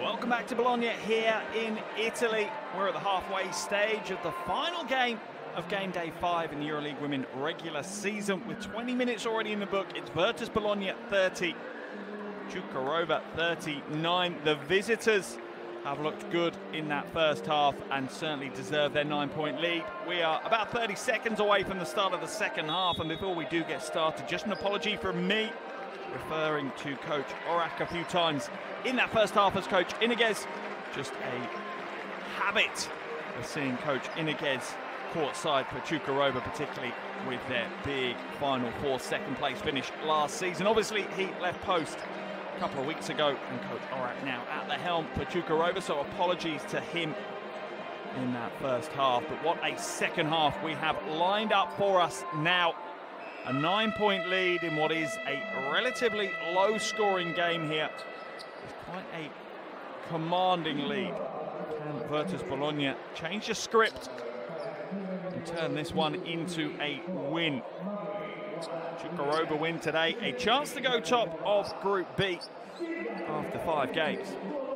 Welcome back to Bologna here in Italy. We're at the halfway stage of the final game of game day 5 in the EuroLeague Women regular season. With 20 minutes already in the book, it's Virtus Bologna 30, Cukurova 39. The visitors have looked good in that first half and certainly deserve their 9-point lead. We are about 30 seconds away from the start of the second half, and before we do get started, just an apology from me, referring to Coach Orak a few times in that first half as Coach Iniguez. Just a habit of seeing Coach Iniguez courtside for Cukurova, particularly with their big Final Four second place finish last season. Obviously, he left post a couple of weeks ago, and Coach Orak now at the helm for Cukurova, so apologies to him in that first half. But what a second half we have lined up for us now. A 9-point lead in what is a relatively low-scoring game here. It's quite a commanding lead. Can Virtus Bologna change the script and turn this one into a win? Cukurova win today, a chance to go top of Group B after 5 games.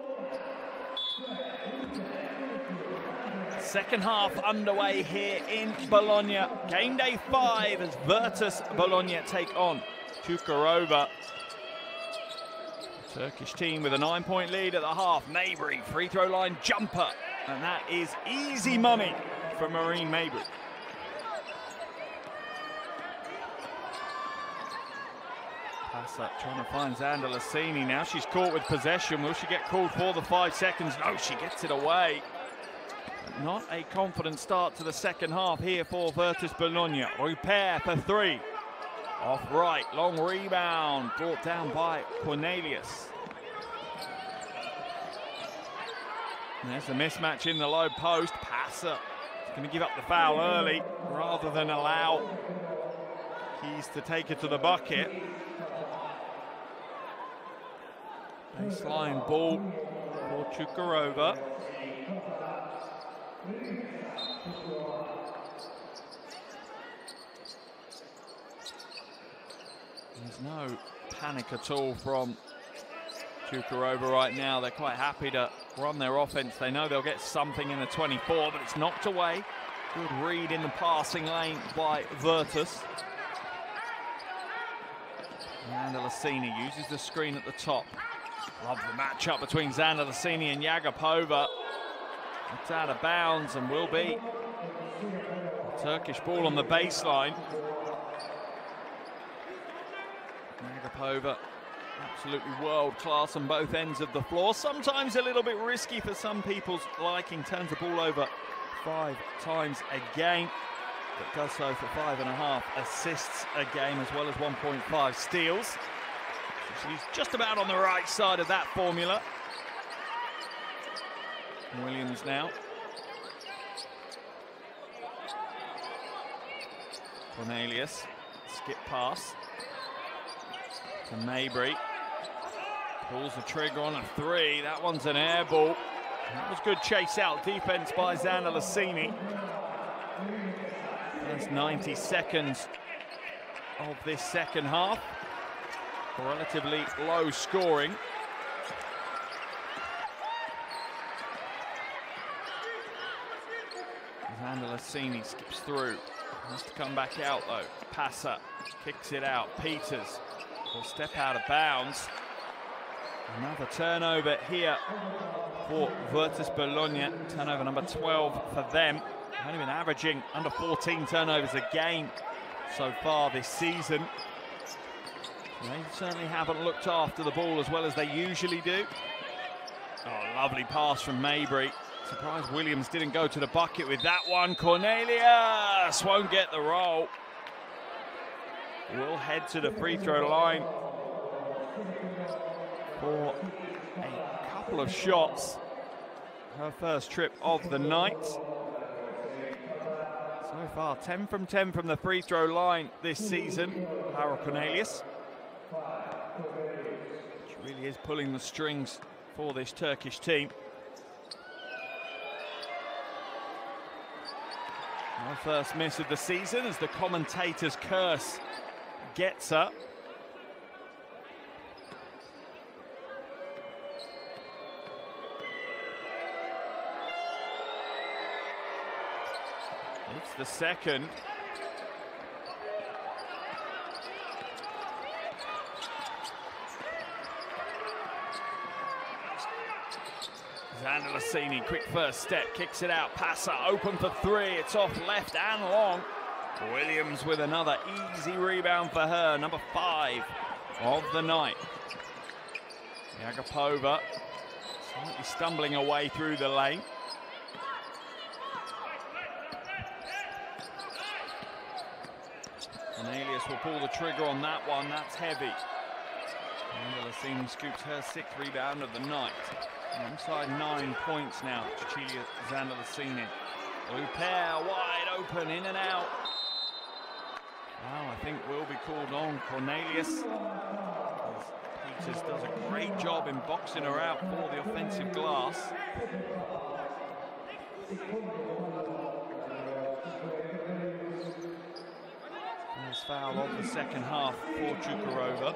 Second half underway here in Bologna. Game day 5 as Virtus Bologna take on Cukurova. Turkish team with a 9-point lead at the half. Mabry, free throw line jumper. And that is easy money for Marine Mabry. Pass up, trying to find Xander Lassini. Now she's caught with possession. Will she get called for the 5 seconds? No, she gets it away. Not a confident start to the second half here for Virtus Bologna. Rupert for 3. Off right, long rebound, brought down by Cornelius. And there's a mismatch in the low post. Passer is going to give up the foul early rather than allow Keys to take it to the bucket. Baseline ball for Cukurova. There's no panic at all from Cukurova right now. They're quite happy to run their offense. They know they'll get something in the 24, but it's knocked away. Good read in the passing lane by Virtus. Xander Lassini uses the screen at the top. Love the matchup between Xander Lassini and Yagapova. It's out of bounds and will be a Turkish ball on the baseline. Yagapova, absolutely world class on both ends of the floor. Sometimes a little bit risky for some people's liking. Turns the ball over 5 times a game, but does so for 5.5 assists a game, as well as 1.5 steals. So she's just about on the right side of that formula. Williams now. Cornelius, skip pass to Mabry. Pulls the trigger on a 3. That one's an air ball. That was good chase out defense by Xander Lassini. First 90 seconds of this second half. Relatively low scoring. Xander Lassini skips through. Has to come back out though. Passer kicks it out. Peters will step out of bounds. Another turnover here for Virtus Bologna. Turnover number 12 for them. They've only been averaging under 14 turnovers a game so far this season. They certainly haven't looked after the ball as well as they usually do. Oh, lovely pass from Mabry. Surprised Williams didn't go to the bucket with that one. Cornelius won't get the roll. Will head to the free throw line for a couple of shots. Her first trip of the night. So far, 10 from 10 from the free throw line this season. Laura Cornelius. She really is pulling the strings for this Turkish team. Our first miss of the season as the commentator's curse gets her. It's the second. Zandalasini, quick first step, kicks it out. Passer open for three. It's off left and long. Williams with another easy rebound for her, number 5 of the night. Yagapova slightly stumbling away through the lane. Cornelius will pull the trigger on that one, that's heavy. Zandalasini scoops her 6th rebound of the night. Inside 9 points now, Cecilia Zandalasini. Luper wide open, in and out. Now I think will be called on Cornelius. Peters does a great job in boxing her out for the offensive glass. First foul of the second half for Cukurova.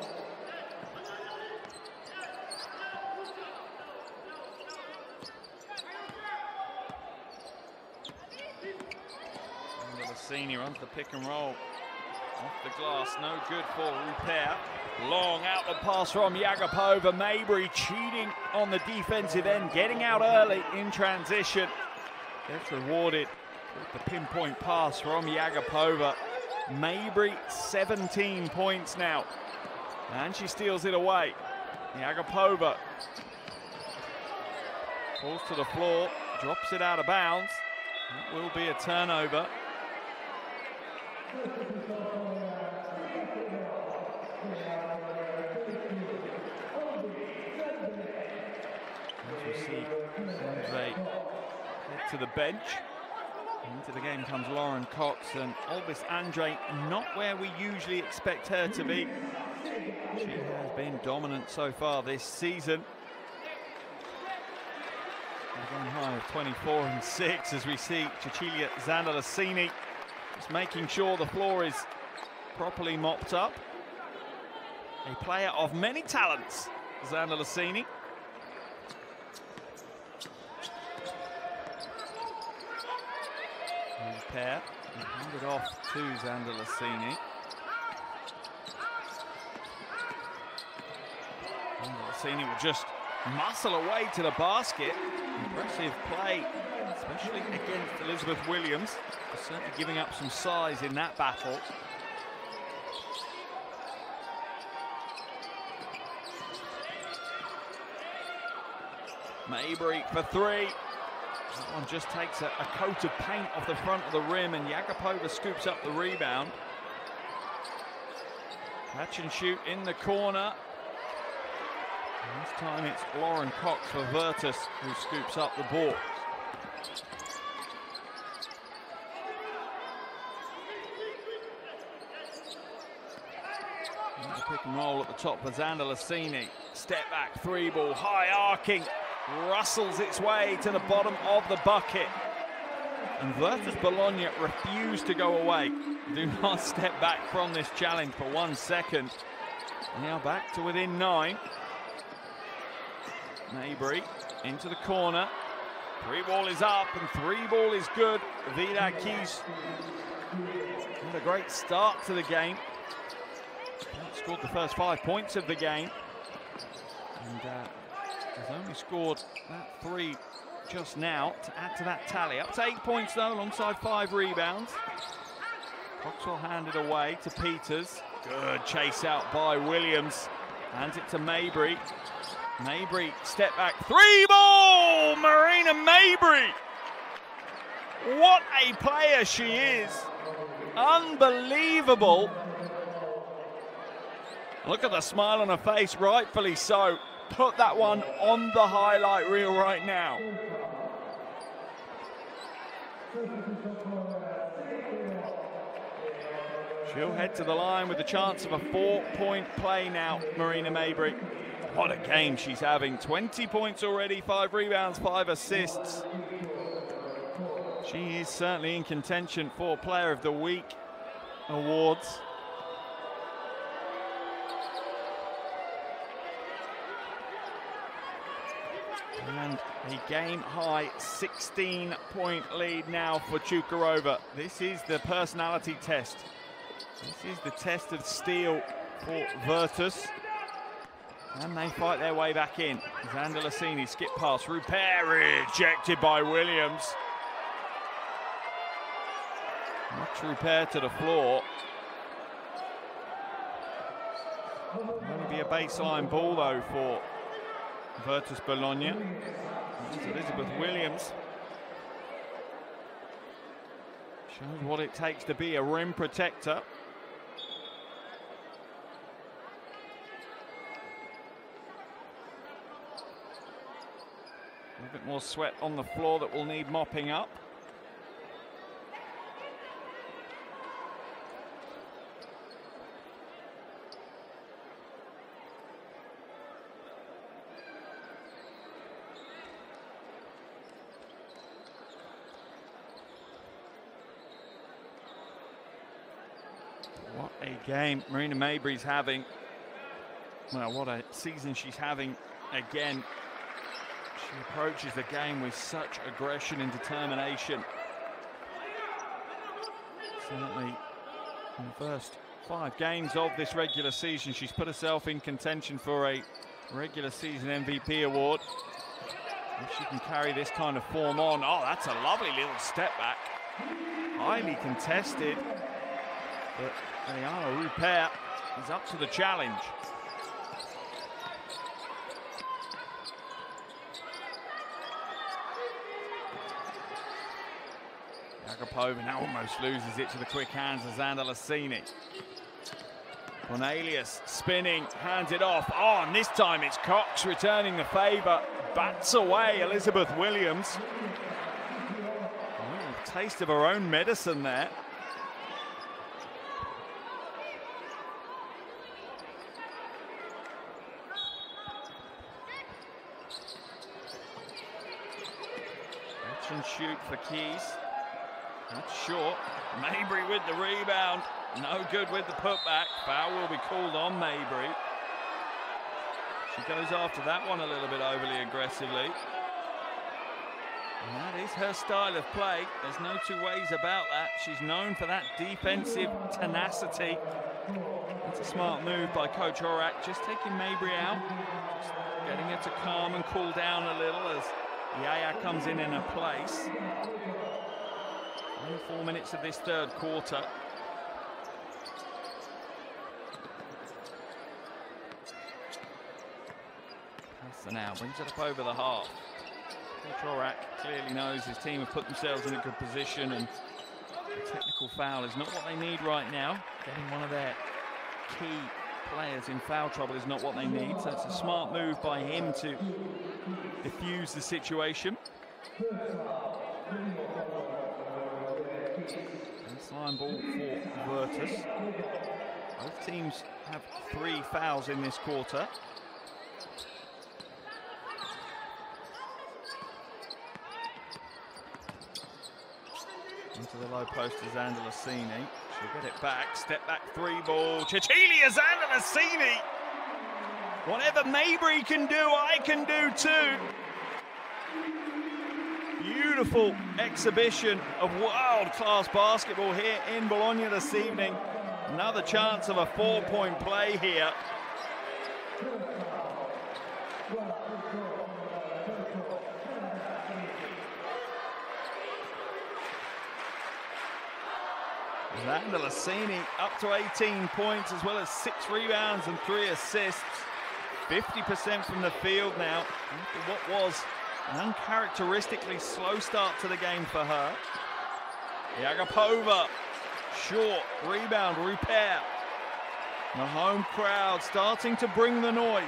Zandalasini runs the pick and roll. Off the glass, no good for Ruper. Long out the pass from Yagapova. Mabry cheating on the defensive end, getting out early in transition. Gets rewarded with the pinpoint pass from Yagapova. Mabry 17 points now. And she steals it away. Yagapova falls to the floor, drops it out of bounds. That will be a turnover. As we see Andre head to the bench. Into the game comes Lauren Cox, and Albus Andre not where we usually expect her to be. She has been dominant so far this season. A game high of 24 and 6 as we see Cecilia Zandalasini just making sure the floor is properly mopped up. A player of many talents, Zandalasini. Pair handed off to Zandalasini. Zandalasini will just muscle away to the basket. Impressive play, especially against Elizabeth Williams. Certainly giving up some size in that battle. Mabry for three. That one just takes a coat of paint off the front of the rim, and Yagapova scoops up the rebound. Catch and shoot in the corner. And this time it's Lauren Cox for Virtus who scoops up the ball. And the pick and roll at the top for Zandalasini. Step back three ball, high arcing. Rustles its way to the bottom of the bucket. And Virtus Bologna refuse to go away. Do not step back from this challenge for 1 second. Now back to within 9. Mabry into the corner. 3 ball is up and 3 ball is good. Vida Keys had a great start to the game. Scored the first 5 points of the game. And has only scored that 3 just now to add to that tally. Up to 8 points though, alongside 5 rebounds. Coxwell handed away to Peters. Good chase out by Williams. Hands it to Mabry. Mabry, step back, 3 ball! Marina Mabry! What a player she is. Unbelievable. Look at the smile on her face, rightfully so. Put that one on the highlight reel right now. She'll head to the line with the chance of a 4-point play now, Marina Mabry. What a game she's having. 20 points already, 5 rebounds, 5 assists. She is certainly in contention for Player of the Week awards. And a game-high 16-point lead now for Cukurova. This is the personality test. This is the test of steel for Virtus. And they fight their way back in. Xander Lassini, skip pass, Rupert rejected by Williams. Knocks Rupert to the floor. It'll only be a baseline ball though for Virtus Bologna. There's Elizabeth Williams. Shows what it takes to be a rim protector. A bit more sweat on the floor that will need mopping up. What a game Marina Maybury's having. Well, what a season she's having again. She approaches the game with such aggression and determination. Certainly in the first 5 games of this regular season, she's put herself in contention for a regular season MVP award. If she can carry this kind of form on. Oh, that's a lovely little step back. Highly contested. But Eliana Rupert is up to the challenge. Agapova now almost loses it to the quick hands of Xander Lassini. Cornelius spinning, hands it off. Oh, and this time it's Cox returning the favour. Bats away Elizabeth Williams. A taste of her own medicine there. Catch and shoot for Keys. That's short. Maybury with the rebound. No good with the putback. Foul will be called on Maybury. She goes after that one a little bit overly aggressively. And that is her style of play. There's no two ways about that. She's known for that defensive tenacity. It's a smart move by Coach Horak, just taking Maybury out. Just getting her to calm and cool down a little as Yaya comes in her place. Only 4 minutes of this third quarter. That's the now, brings it up over the half. Coach Horak clearly knows his team have put themselves in a good position, and a technical foul is not what they need right now. Getting one of their key players in foul trouble is not what they need, so it's a smart move by him to diffuse the situation. Baseline ball for Virtus. Both teams have 3 fouls in this quarter. Into the low post to Xander Lassini. She'll get it back. Step back 3 ball. Cecilia Xander Lassini. Whatever Maybury can do, I can do too. Beautiful exhibition of world-class basketball here in Bologna this evening. Another chance of a 4-point play here. Xander Lassini up to 18 points as well as 6 rebounds and 3 assists. 50% from the field now after what was an uncharacteristically slow start to the game for her. Agapova, short, rebound, Rupert. The home crowd starting to bring the noise.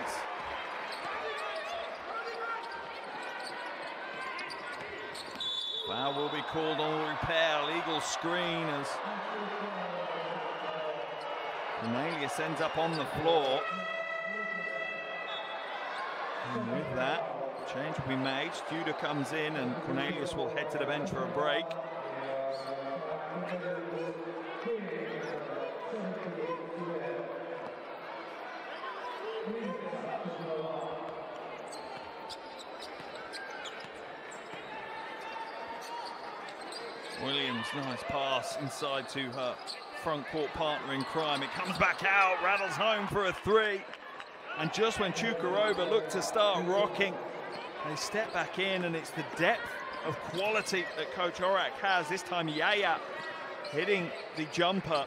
Foul will be called on Rupert, legal screen as Cornelius ends up on the floor. And with that, change will be made. Studer comes in and Cornelius will head to the bench for a break. seconds. Nice pass inside to her front court partner in crime. It comes back out, rattles home for a three. And just when Cukurova looked to start rocking, they step back in, and it's the depth of quality that Coach Orak has. This time Yaya hitting the jumper.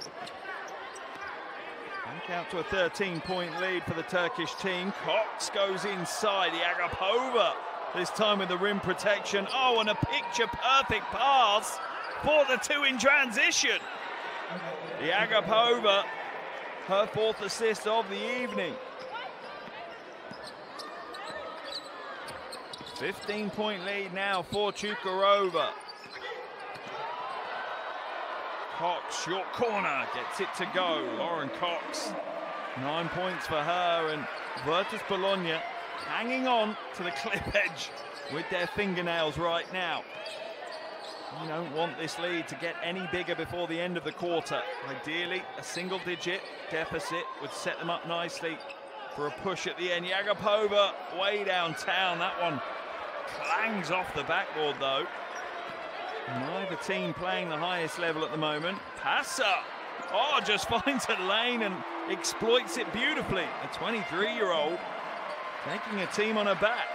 Back out to a 13-point lead for the Turkish team. Cox goes inside. Yagapova, this time with the rim protection. Oh, and a picture-perfect pass for the two in transition. Yagapova, her fourth assist of the evening. 15-point lead now for Cukurova. Cox, short corner, gets it to go. Lauren Cox, 9 points for her, and Virtus Bologna hanging on to the cliff edge with their fingernails right now. You don't want this lead to get any bigger before the end of the quarter. Ideally, a single-digit deficit would set them up nicely for a push at the end. Yagapova way downtown. That one clangs off the backboard, though. Neither team playing the highest level at the moment. Passer, oh, just finds a lane and exploits it beautifully. A 23-year-old taking a team on her back.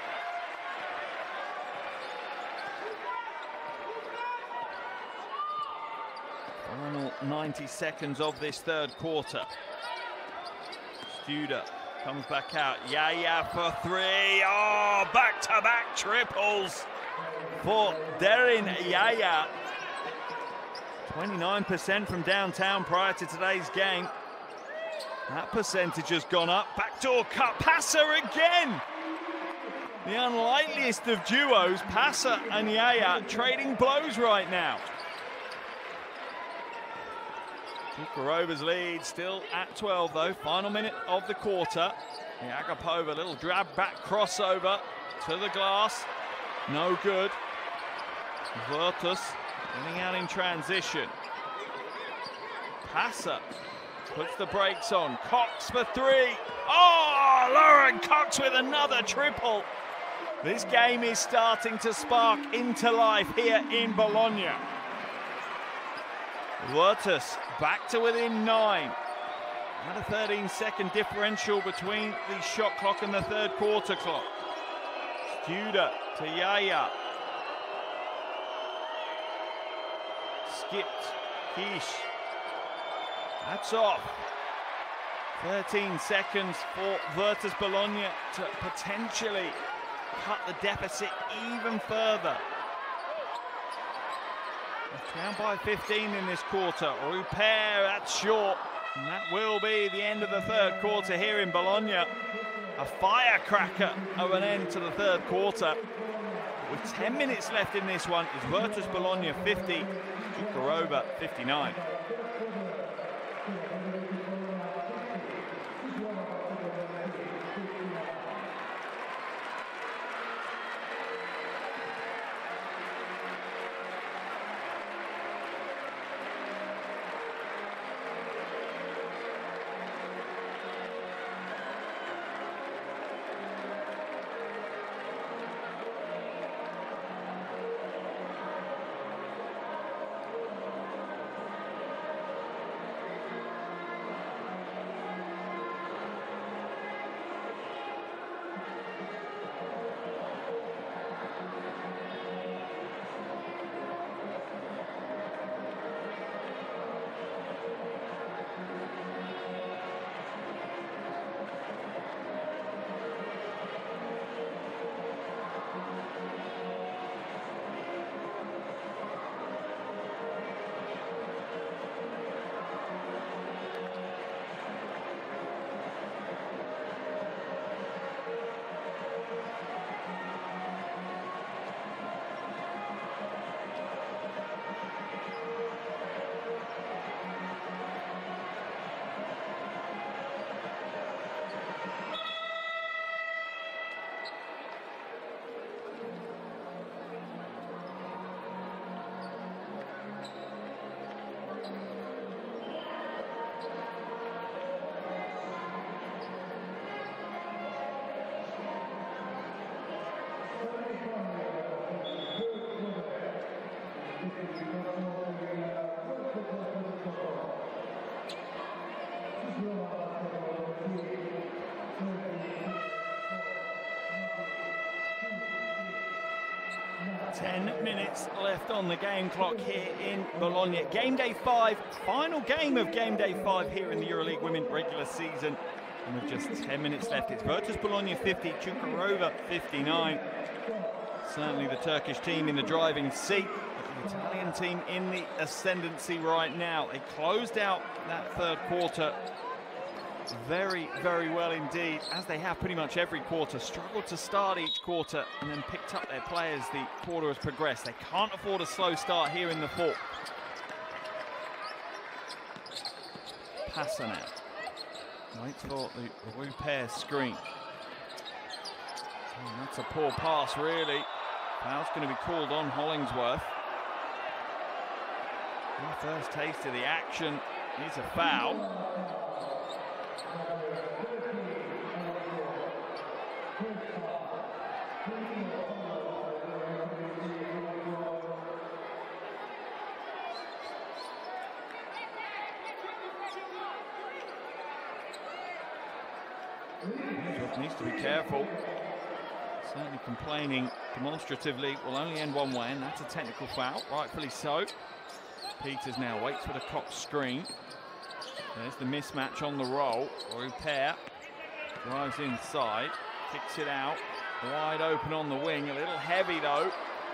Final 90 seconds of this third quarter. Studer comes back out. Yaya for three. Oh, back-to-back triples for Derin Yaya. 29% from downtown prior to today's game. That percentage has gone up. Backdoor cut. Passer again. The unlikeliest of duos. Passer and Yaya trading blows right now. Cukurova's lead still at 12, though. Final minute of the quarter. Yagapova, little drab back crossover to the glass. No good. Virtus getting out in transition. Passer puts the brakes on. Cox for three. Oh, Lauren Cox with another triple. This game is starting to spark into life here in Bologna. Virtus back to within 9. Not a 13-second differential between the shot clock and the third quarter clock. Studer to Yaya. Skipped. Kish. That's off. 13 seconds for Virtus Bologna to potentially cut the deficit even further. Down by 15 in this quarter. Rupert, that's short. And that will be the end of the third quarter here in Bologna. A firecracker of an end to the third quarter. With 10 minutes left in this one, it's Virtus Bologna 50, Cukurova 59. 10 minutes left on the game clock here in Bologna. Game day 5, final game of game day 5 here in the EuroLeague Women regular season. And with just 10 minutes left, it's Virtus Bologna 50, Cukurova 59. Certainly the Turkish team in the driving seat, but the Italian team in the ascendancy right now. They closed out that third quarter very, very well indeed, as they have pretty much every quarter. Struggled to start each quarter and then picked up their play as the quarter has progressed. They can't afford a slow start here in the fourth. Passer now. Waits for the Rupert screen. Oh, that's a poor pass, really. Foul's going to be called on Hollingsworth. The first taste of the action is a foul. Needs to be careful. Certainly complaining demonstratively. Will only end one way, and that's a technical foul, rightfully so. Peters now waits for the Cox screen. There's the mismatch on the roll. Rupert drives inside, kicks it out, wide open on the wing. A little heavy though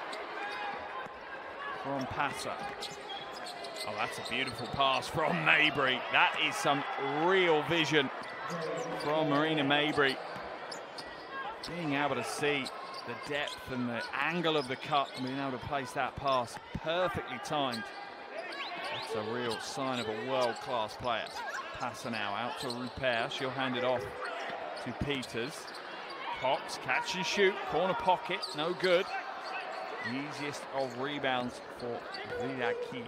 from Passer. Oh, that's a beautiful pass from Mabry. That is some real vision from Marina Mabry. Being able to see the depth and the angle of the cut and being able to place that pass perfectly timed. That's a real sign of a world-class player. Passer now out to Rupert. She'll hand it off to Peters. Cox, catch and shoot, corner pocket, no good. Easiest of rebounds for Vidakish.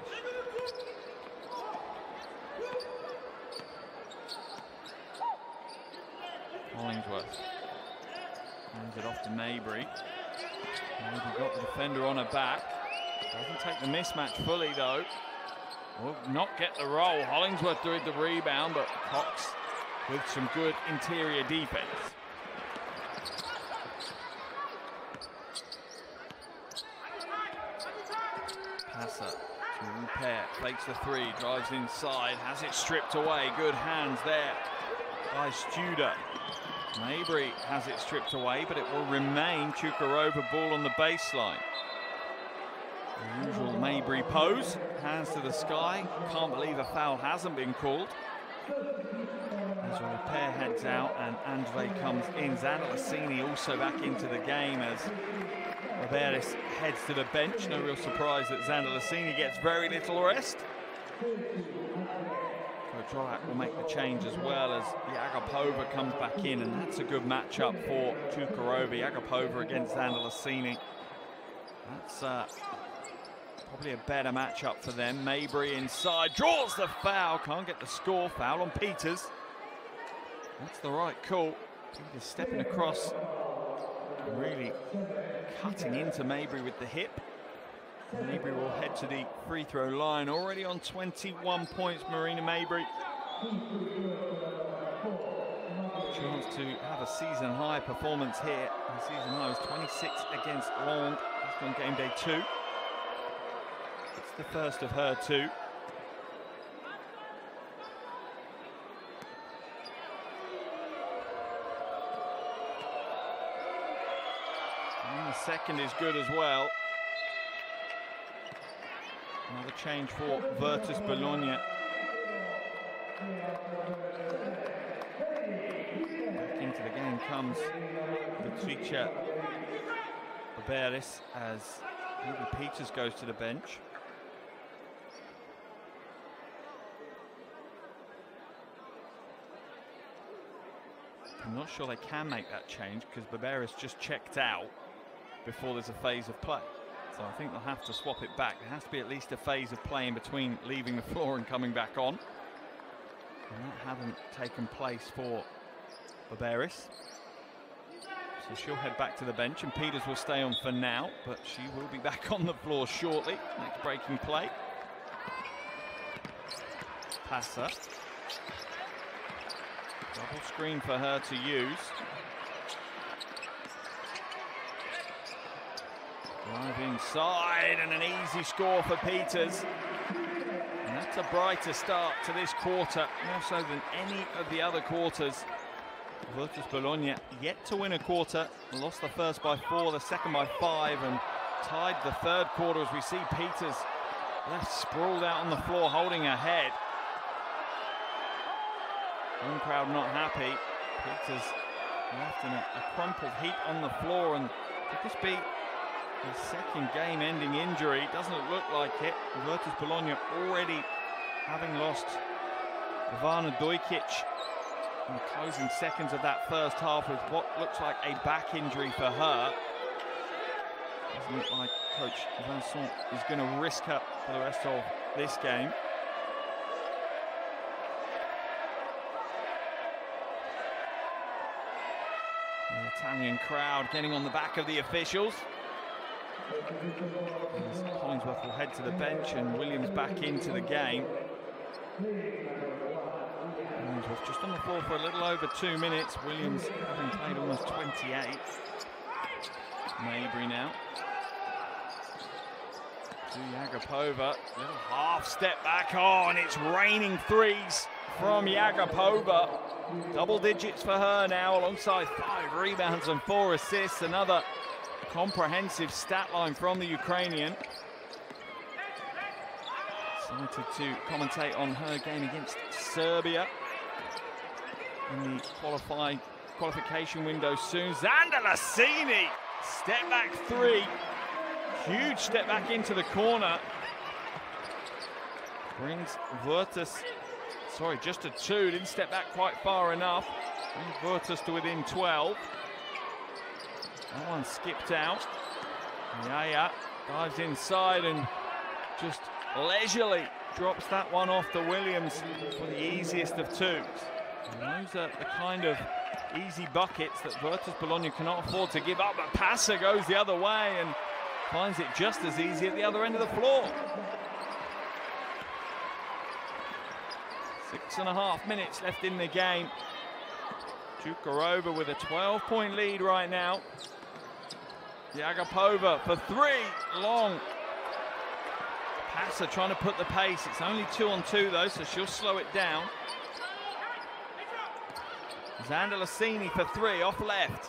Hollingsworth hands it off to Mabry. Mabry got the defender on her back. Doesn't take the mismatch fully though. Will not get the roll. Hollingsworth doing the rebound, but Cox with some good interior defense. Passer to Rupert, fakes the three, drives inside, has it stripped away. Good hands there by Studer. Mabry has it stripped away, but it will remain Cukurova ball on the baseline. The usual Mabry pose, hands to the sky. Can't believe a foul hasn't been called. As Rupert heads out and Andre comes in. Zandalasini also back into the game as Riberis heads to the bench. No real surprise that Zandalasini gets very little rest. Coach will make the change as well as Yagapova comes back in, and that's a good matchup for Cukurova. Yagapova against Zandalasini. That's probably a better matchup for them. Mabry inside, draws the foul, can't get the score. Foul on Peters. That's the right call. Peters stepping across, really cutting into Mabry with the hip. Mabry will head to the free throw line. Already on 21 points, Marina Mabry. Chance to have a season high performance here. The season high was 26 against Londres. That's on game day 2. It's the first of her 2. And the second is good as well. Another change for Virtus Bologna. Back into the game comes Patricia Riberis as Ruby Peters goes to the bench. I'm not sure they can make that change because Riberis just checked out before there's a phase of play. So I think they'll have to swap it back. There has to be at least a phase of play in between leaving the floor and coming back on. And that hasn't taken place for Riberis. So she'll head back to the bench and Peters will stay on for now, but she will be back on the floor shortly. Next breaking play. Passer. Double screen for her to use. Drive inside and an easy score for Peters. And that's a brighter start to this quarter, more so than any of the other quarters. Virtus Bologna yet to win a quarter, lost the first by 4, the second by 5, and tied the third quarter as we see Peters left sprawled out on the floor holding her head. Home crowd not happy. Peters left in a crumpled heap on the floor, and could this be his second game-ending injury? Doesn't look like it. Virtus Bologna already having lost Ivana Dojkic in the closing seconds of that first half with what looks like a back injury for her. Doesn't look like Coach Vincent is going to risk her for the rest of this game. The Italian crowd getting on the back of the officials. As Hollingsworth will head to the bench and Williams back into the game. Hollingsworth just on the floor for a little over 2 minutes. Williams having played almost 28. Mabry now. To Yagapova. Little half step back on. It's raining threes from Yagapova. Double digits for her now, alongside 5 rebounds and 4 assists. Another comprehensive stat line from the Ukrainian. Excited to commentate on her game against Serbia in the qualification window soon. Zandalasini, step back 3. Huge step back into the corner. Brings Virtus, sorry, just a 2. Didn't step back quite far enough. Brings Virtus to within 12. That one skipped out. Yaya dives inside and just leisurely drops that one off to Williams for the easiest of 2s. And those are the kind of easy buckets that Virtus Bologna cannot afford to give up. But Passer goes the other way and finds it just as easy at the other end of the floor. 6.5 minutes left in the game. Cukurova with a 12-point lead right now. Yagapova for 3, long. Passer trying to put the pace. It's only 2-on-2 though, so she'll slow it down. Zandalasini for 3, off left.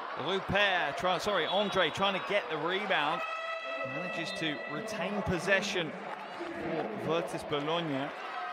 Andre trying to get the rebound. Manages to retain possession for Virtus Bologna.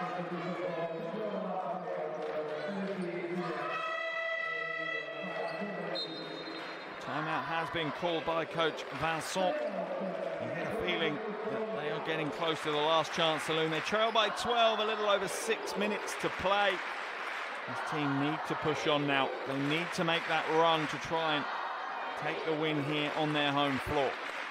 Timeout has been called by Coach Vincent. You get a feeling that they are getting close to the last chance saloon. They trail by 12, a little over 6 minutes to play. This team need to push on now. They need to make that run to try and take the win here on their home floor.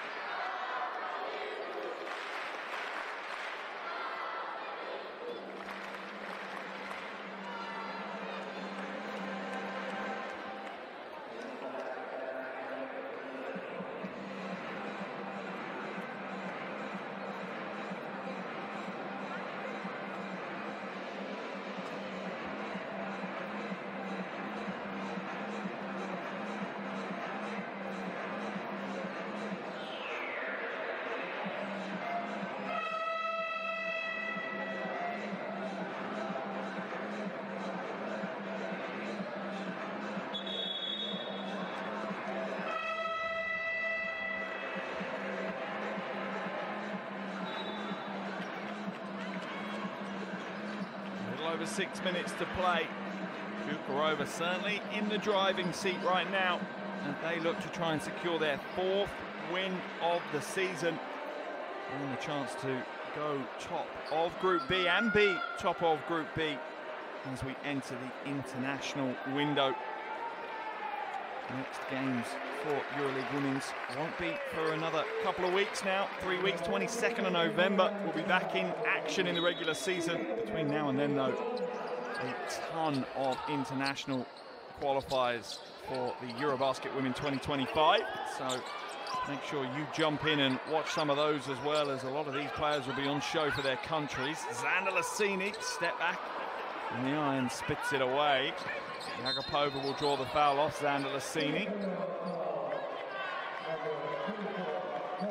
Over 6 minutes to play. Cukurova certainly in the driving seat right now, and they look to try and secure their 4th win of the season, and a chance to go top of Group B and be top of Group B as we enter the international window. Next games for EuroLeague Women's won't be for another couple of weeks now. 3 weeks, 22nd of November. We'll be back in action in the regular season. Between now and then, though, a ton of international qualifiers for the EuroBasket Women 2025. So make sure you jump in and watch some of those, as well as a lot of these players will be on show for their countries. Zandalasini, step back, and the iron spits it away. Yagapova will draw the foul off Zandalasini.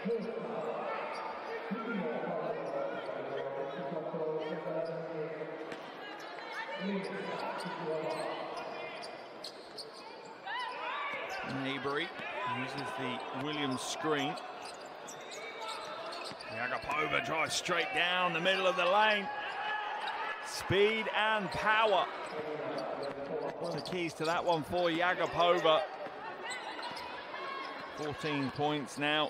Maybury uses the Williams screen. Cukurova drives straight down the middle of the lane. Speed and power. One of the keys to that one for Cukurova. 14 points now.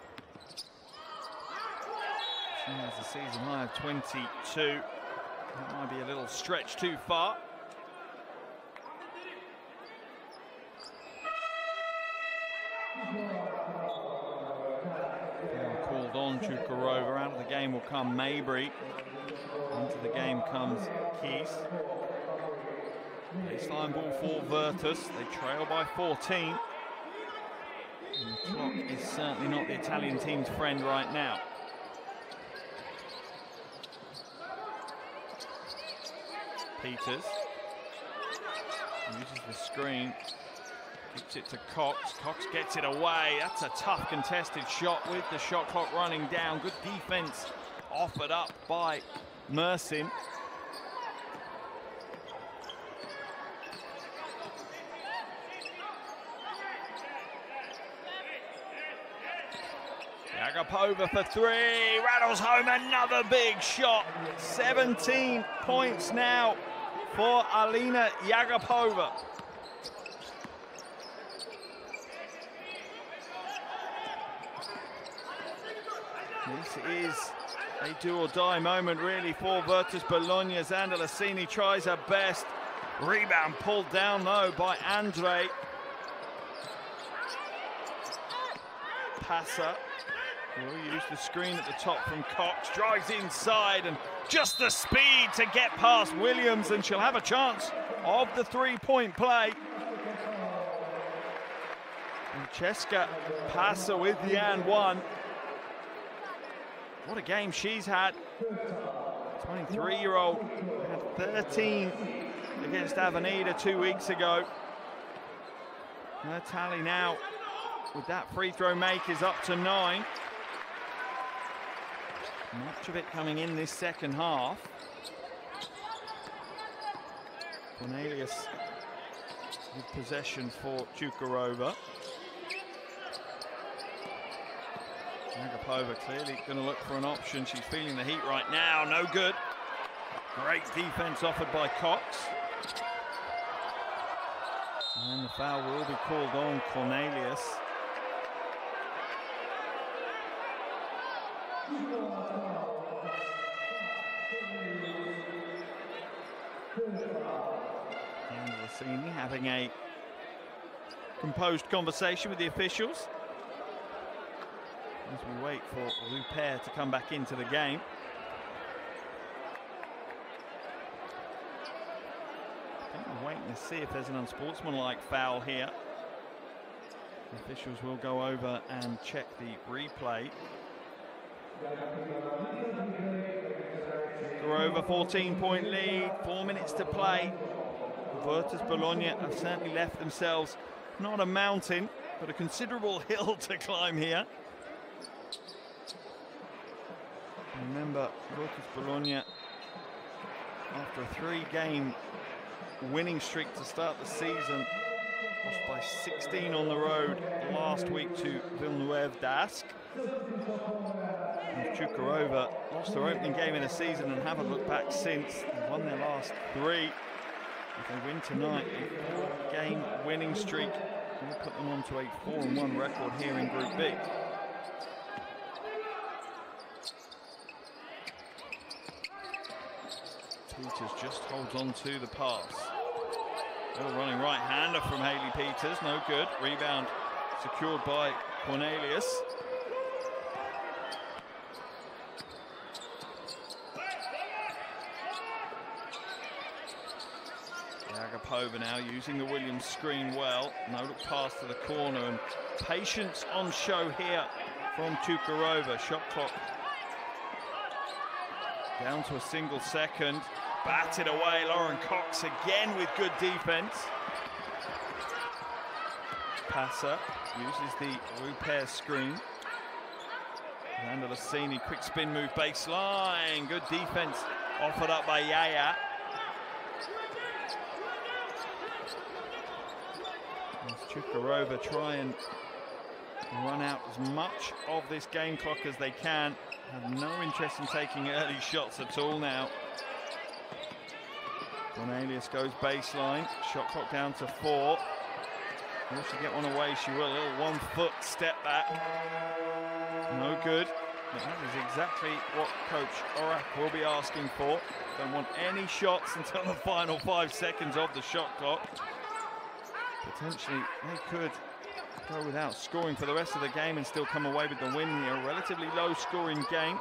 She has a season high of 22. That might be a little stretch too far. Called on Cukurova. Out of the game will come Maybury. Into the game comes Keys. Baseline ball for Virtus. They trail by 14. And the clock is certainly not the Italian team's friend right now. Peters uses the screen. Keeps it to Cox. Cox gets it away. That's a tough contested shot with the shot clock running down. Good defense offered up by Mersin. Cukurova for three. Rattles home another big shot. 17 points now for Alina Cukurova. This is a do-or-die moment, really, for Virtus Bologna. Xander Lassini tries her best. Rebound pulled down, though, by Andre. Passer will use the screen at the top from Cox. Drives inside, and just the speed to get past Williams, and she'll have a chance of the three-point play. Francesca Passer with the and one. What a game she's had. 23-year-old had 13 against Avenida 2 weeks ago. Her tally now with that free throw make is up to 9. Much of it coming in this second half. Cornelius with possession for Cukurova. Cukurova clearly going to look for an option. She's feeling the heat right now. No good. Great defense offered by Cox. And the foul will be called on Cornelius. And Lassini having a composed conversation with the officials as we wait for Rupert to come back into the game. I think we're waiting to see if there's an unsportsmanlike foul here. The officials will go over and check the replay. Cukurova 14-point lead, 4 minutes to play. Virtus Bologna have certainly left themselves not a mountain, but a considerable hill to climb here. Remember, Virtus Bologna, after a 3-game winning streak to start the season, lost by 16 on the road last week to Villeneuve d'Ascq. And Cukurova lost their opening game in the season and haven't looked back since. They won their last 3. If they win tonight, a 4-game winning streak will put them onto a 4-1 record here in Group B. Peters just holds on to the pass. Little running right-hander from Hayley Peters, no good. Rebound secured by Cornelius. Cukurova now using the Williams screen well. No look pass to the corner, and patience on show here from Cukurova. Shot clock down to a single second. Batted away, Lauren Cox again with good defense. Passer uses the Rupert screen. Zandalasini, quick spin move baseline. Good defense offered up by Yaya. As Cukurova try and run out as much of this game clock as they can. Have no interest in taking early shots at all now. Cornelius goes baseline. Shot clock down to 4. Will she get one away? She will. A little 1 foot step back. No good. But that is exactly what Coach Orak will be asking for. Don't want any shots until the final 5 seconds of the shot clock. Potentially, they could go without scoring for the rest of the game and still come away with the win here. A relatively low-scoring game.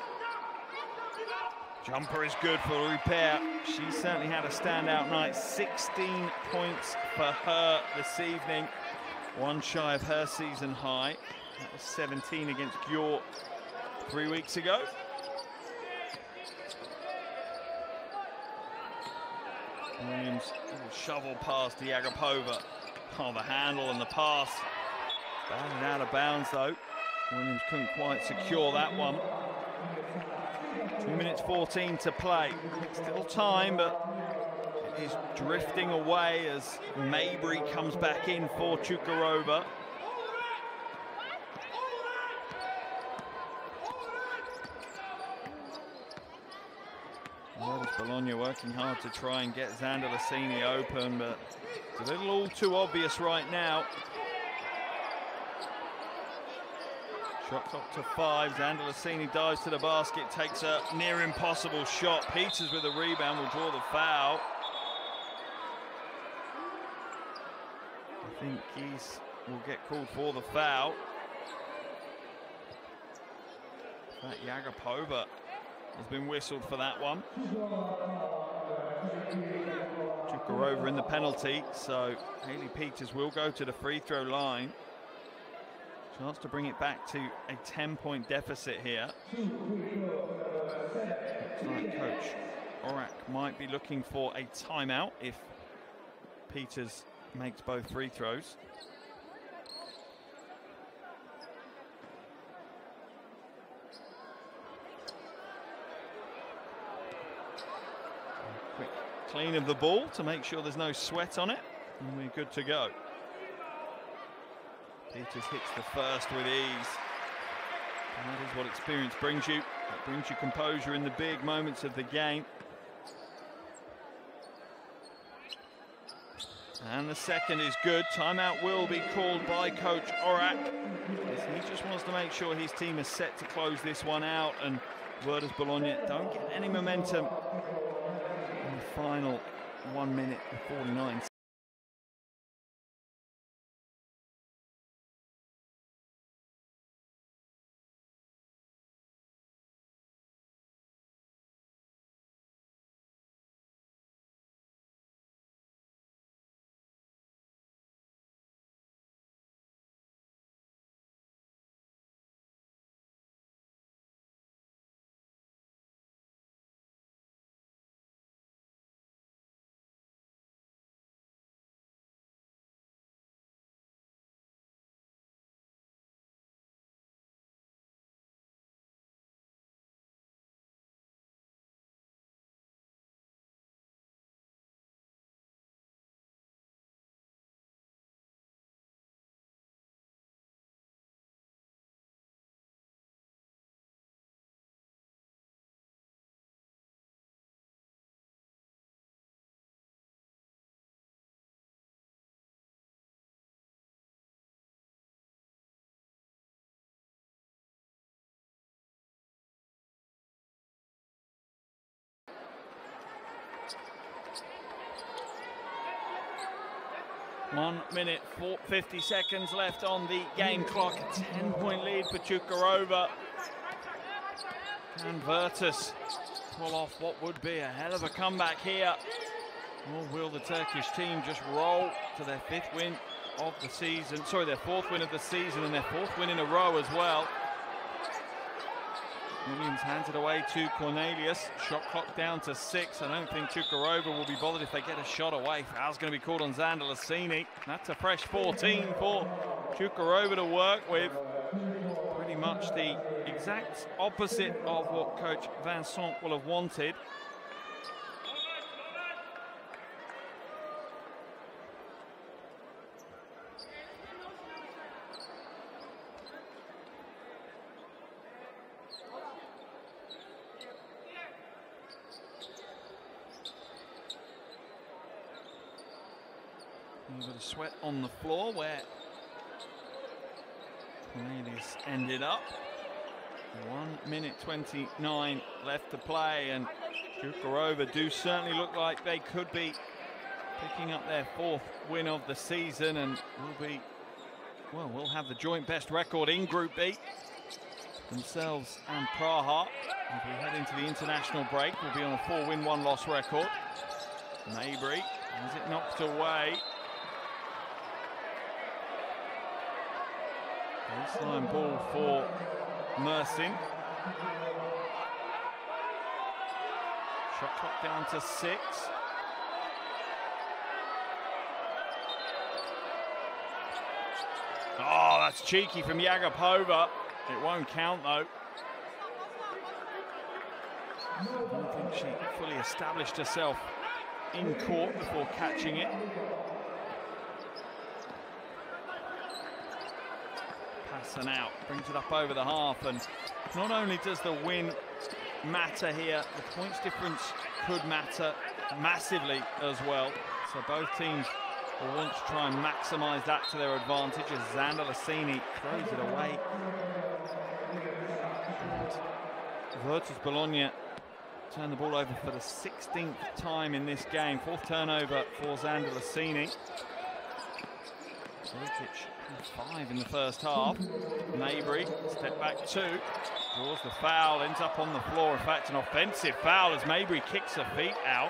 Jumper is good for Rupert. She certainly had a standout night. 16 points for her this evening. 1 shy of her season high. That was 17 against Győr 3 weeks ago. Williams will shovel past Diagapova. Oh, the handle and the pass. Batted out of bounds though. Williams couldn't quite secure that one. 2 minutes 14 to play. Still time, but it is drifting away as Maybury comes back in for Cukurova. Bologna working hard to try and get Zandalasini open, but it's a little all too obvious right now. Shot clock to 5. Zandalasini dives to the basket, takes a near impossible shot. Peters with a rebound will draw the foul. I think Keys will get called for the foul. In fact, Yagapova has been whistled for that one. Cukurova in the penalty, so Hayley Peters will go to the free throw line. Chance to bring it back to a 10-point deficit here. Looks like Coach Orak might be looking for a timeout if Peters makes both free throws. Quick clean of the ball to make sure there's no sweat on it, and we're good to go. Peters hits the first with ease. And that is what experience brings you. It brings you composure in the big moments of the game. And the second is good. Timeout will be called by Coach Orak. He just wants to make sure his team is set to close this one out, and Virtus Bologna don't get any momentum in the final 1 minute and 49 seconds. One minute, 50 seconds left on the game clock. A 10-point lead for Cukurova. Can Virtus pull off what would be a hell of a comeback here? Or will the Turkish team just roll to their 5th win of the season? Sorry, their 4th win of the season and their 4th win in a row as well. Williams hands it away to Cornelius. Shot clock down to 6. I don't think Cukurova will be bothered if they get a shot away. Foul's going to be called on Zandalasini. That's a fresh 14 for Cukurova to work with. Pretty pretty much the exact opposite of what Coach Vincent will have wanted. A bit of sweat on the floor where Cornelius ended up. 1 minute 29 left to play, and Cukurova do certainly look like they could be picking up their 4th win of the season, and we'll have the joint best record in Group B, themselves and Praha. As we head into the international break, we'll be on a 4-win, 1-loss record. Mabry has it knocked away. Baseline ball for Mersin. Shot clock down to 6. Oh, that's cheeky from Yagapova. It won't count though. I don't think she fully established herself in court before catching it. And out, brings it up over the half, and not only does the win matter here, the points difference could matter massively as well. So both teams will want to try and maximise that to their advantage as Xander Lassini throws it away. Virtus Bologna turn the ball over for the 16th time in this game. 4th turnover for Xander Lassini. Zilikic 5 in the first half. Mabry, step back 2, draws the foul, ends up on the floor. In fact, an offensive foul as Mabry kicks her feet out.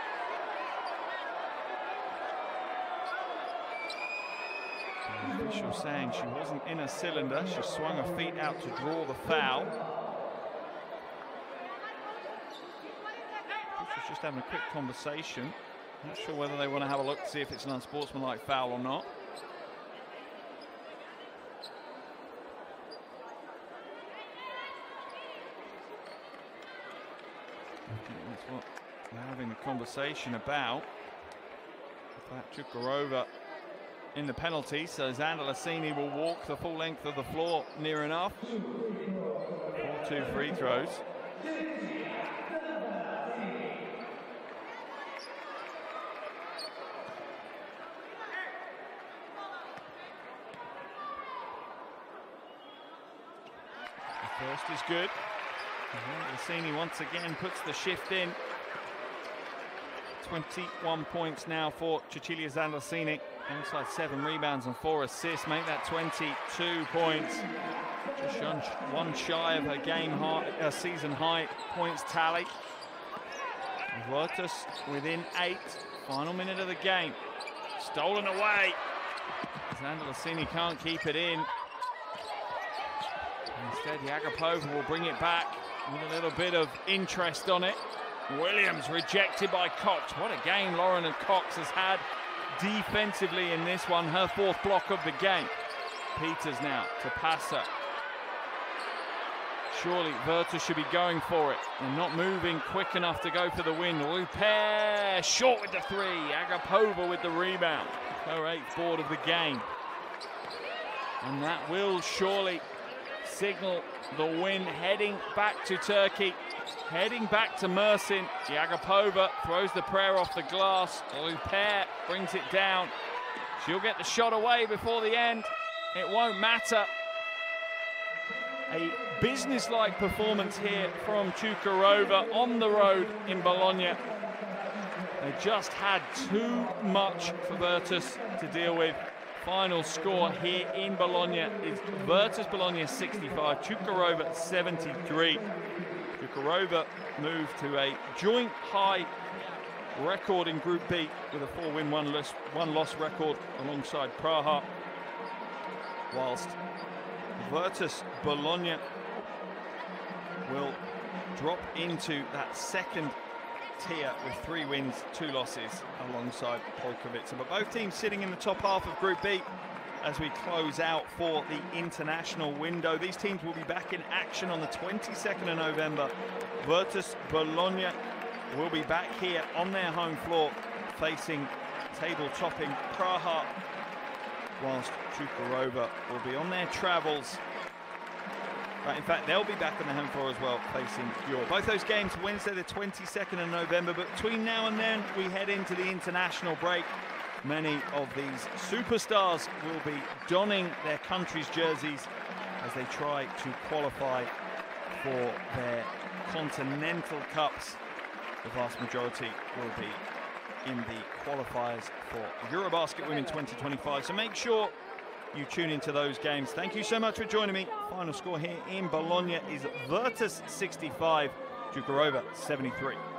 The official saying she wasn't in a cylinder, she swung her feet out to draw the foul. She's just having a quick conversation. Not sure whether they want to have a look to see if it's an unsportsmanlike foul or not. That's what they're having a conversation about. In fact, Cukurova in the penalty, so Xander Lassini will walk the full length of the floor near enough. 4-2 free throws. The first is good. Lassini once again puts the shift in. 21 points now for Cecilia Xander Lassini. Alongside 7 rebounds and 4 assists, make that 22 points. Just one shy of her season high points tally. Virtus within 8. Final minute of the game. Stolen away. Xander Lassini can't keep it in. Instead, Yagapova will bring it back with a little bit of interest on it. Williams rejected by Cox. What a game Lauren and Cox has had defensively in this one. Her 4th block of the game. Peters now to Passer. Surely Virtus should be going for it. They're not moving quick enough to go for the win. Luper short with the 3. Agapova with the rebound. Her 8th board of the game. And that will surely signal the win, heading back to Turkey, heading back to Mersin. Yagapova throws the prayer off the glass. Luper brings it down. She'll get the shot away before the end. It won't matter. A business-like performance here from Cukurova on the road in Bologna. They just had too much for Virtus to deal with. Final score here in Bologna is Virtus Bologna 65, Cukurova 73. Cukurova moved to a joint high record in Group B with a 4-win, 1-loss record alongside Praha, whilst Virtus Bologna will drop into that 2nd tier with 3 wins, 2 losses alongside Polkovica. But both teams sitting in the top half of Group B as we close out for the international window. These teams will be back in action on the 22nd of November. Virtus Bologna will be back here on their home floor facing table-topping Praha, whilst Cukurova will be on their travels. In fact, they'll be back on the home floor as well, facing Europe. Both those games Wednesday the 22nd of November, but between now and then we head into the international break. Many of these superstars will be donning their country's jerseys as they try to qualify for their continental cups. The vast majority will be in the qualifiers for EuroBasket Women 2025. So make sure you tune into those games. Thank you so much for joining me. Final score here in Bologna is Virtus 65, Cukurova 73.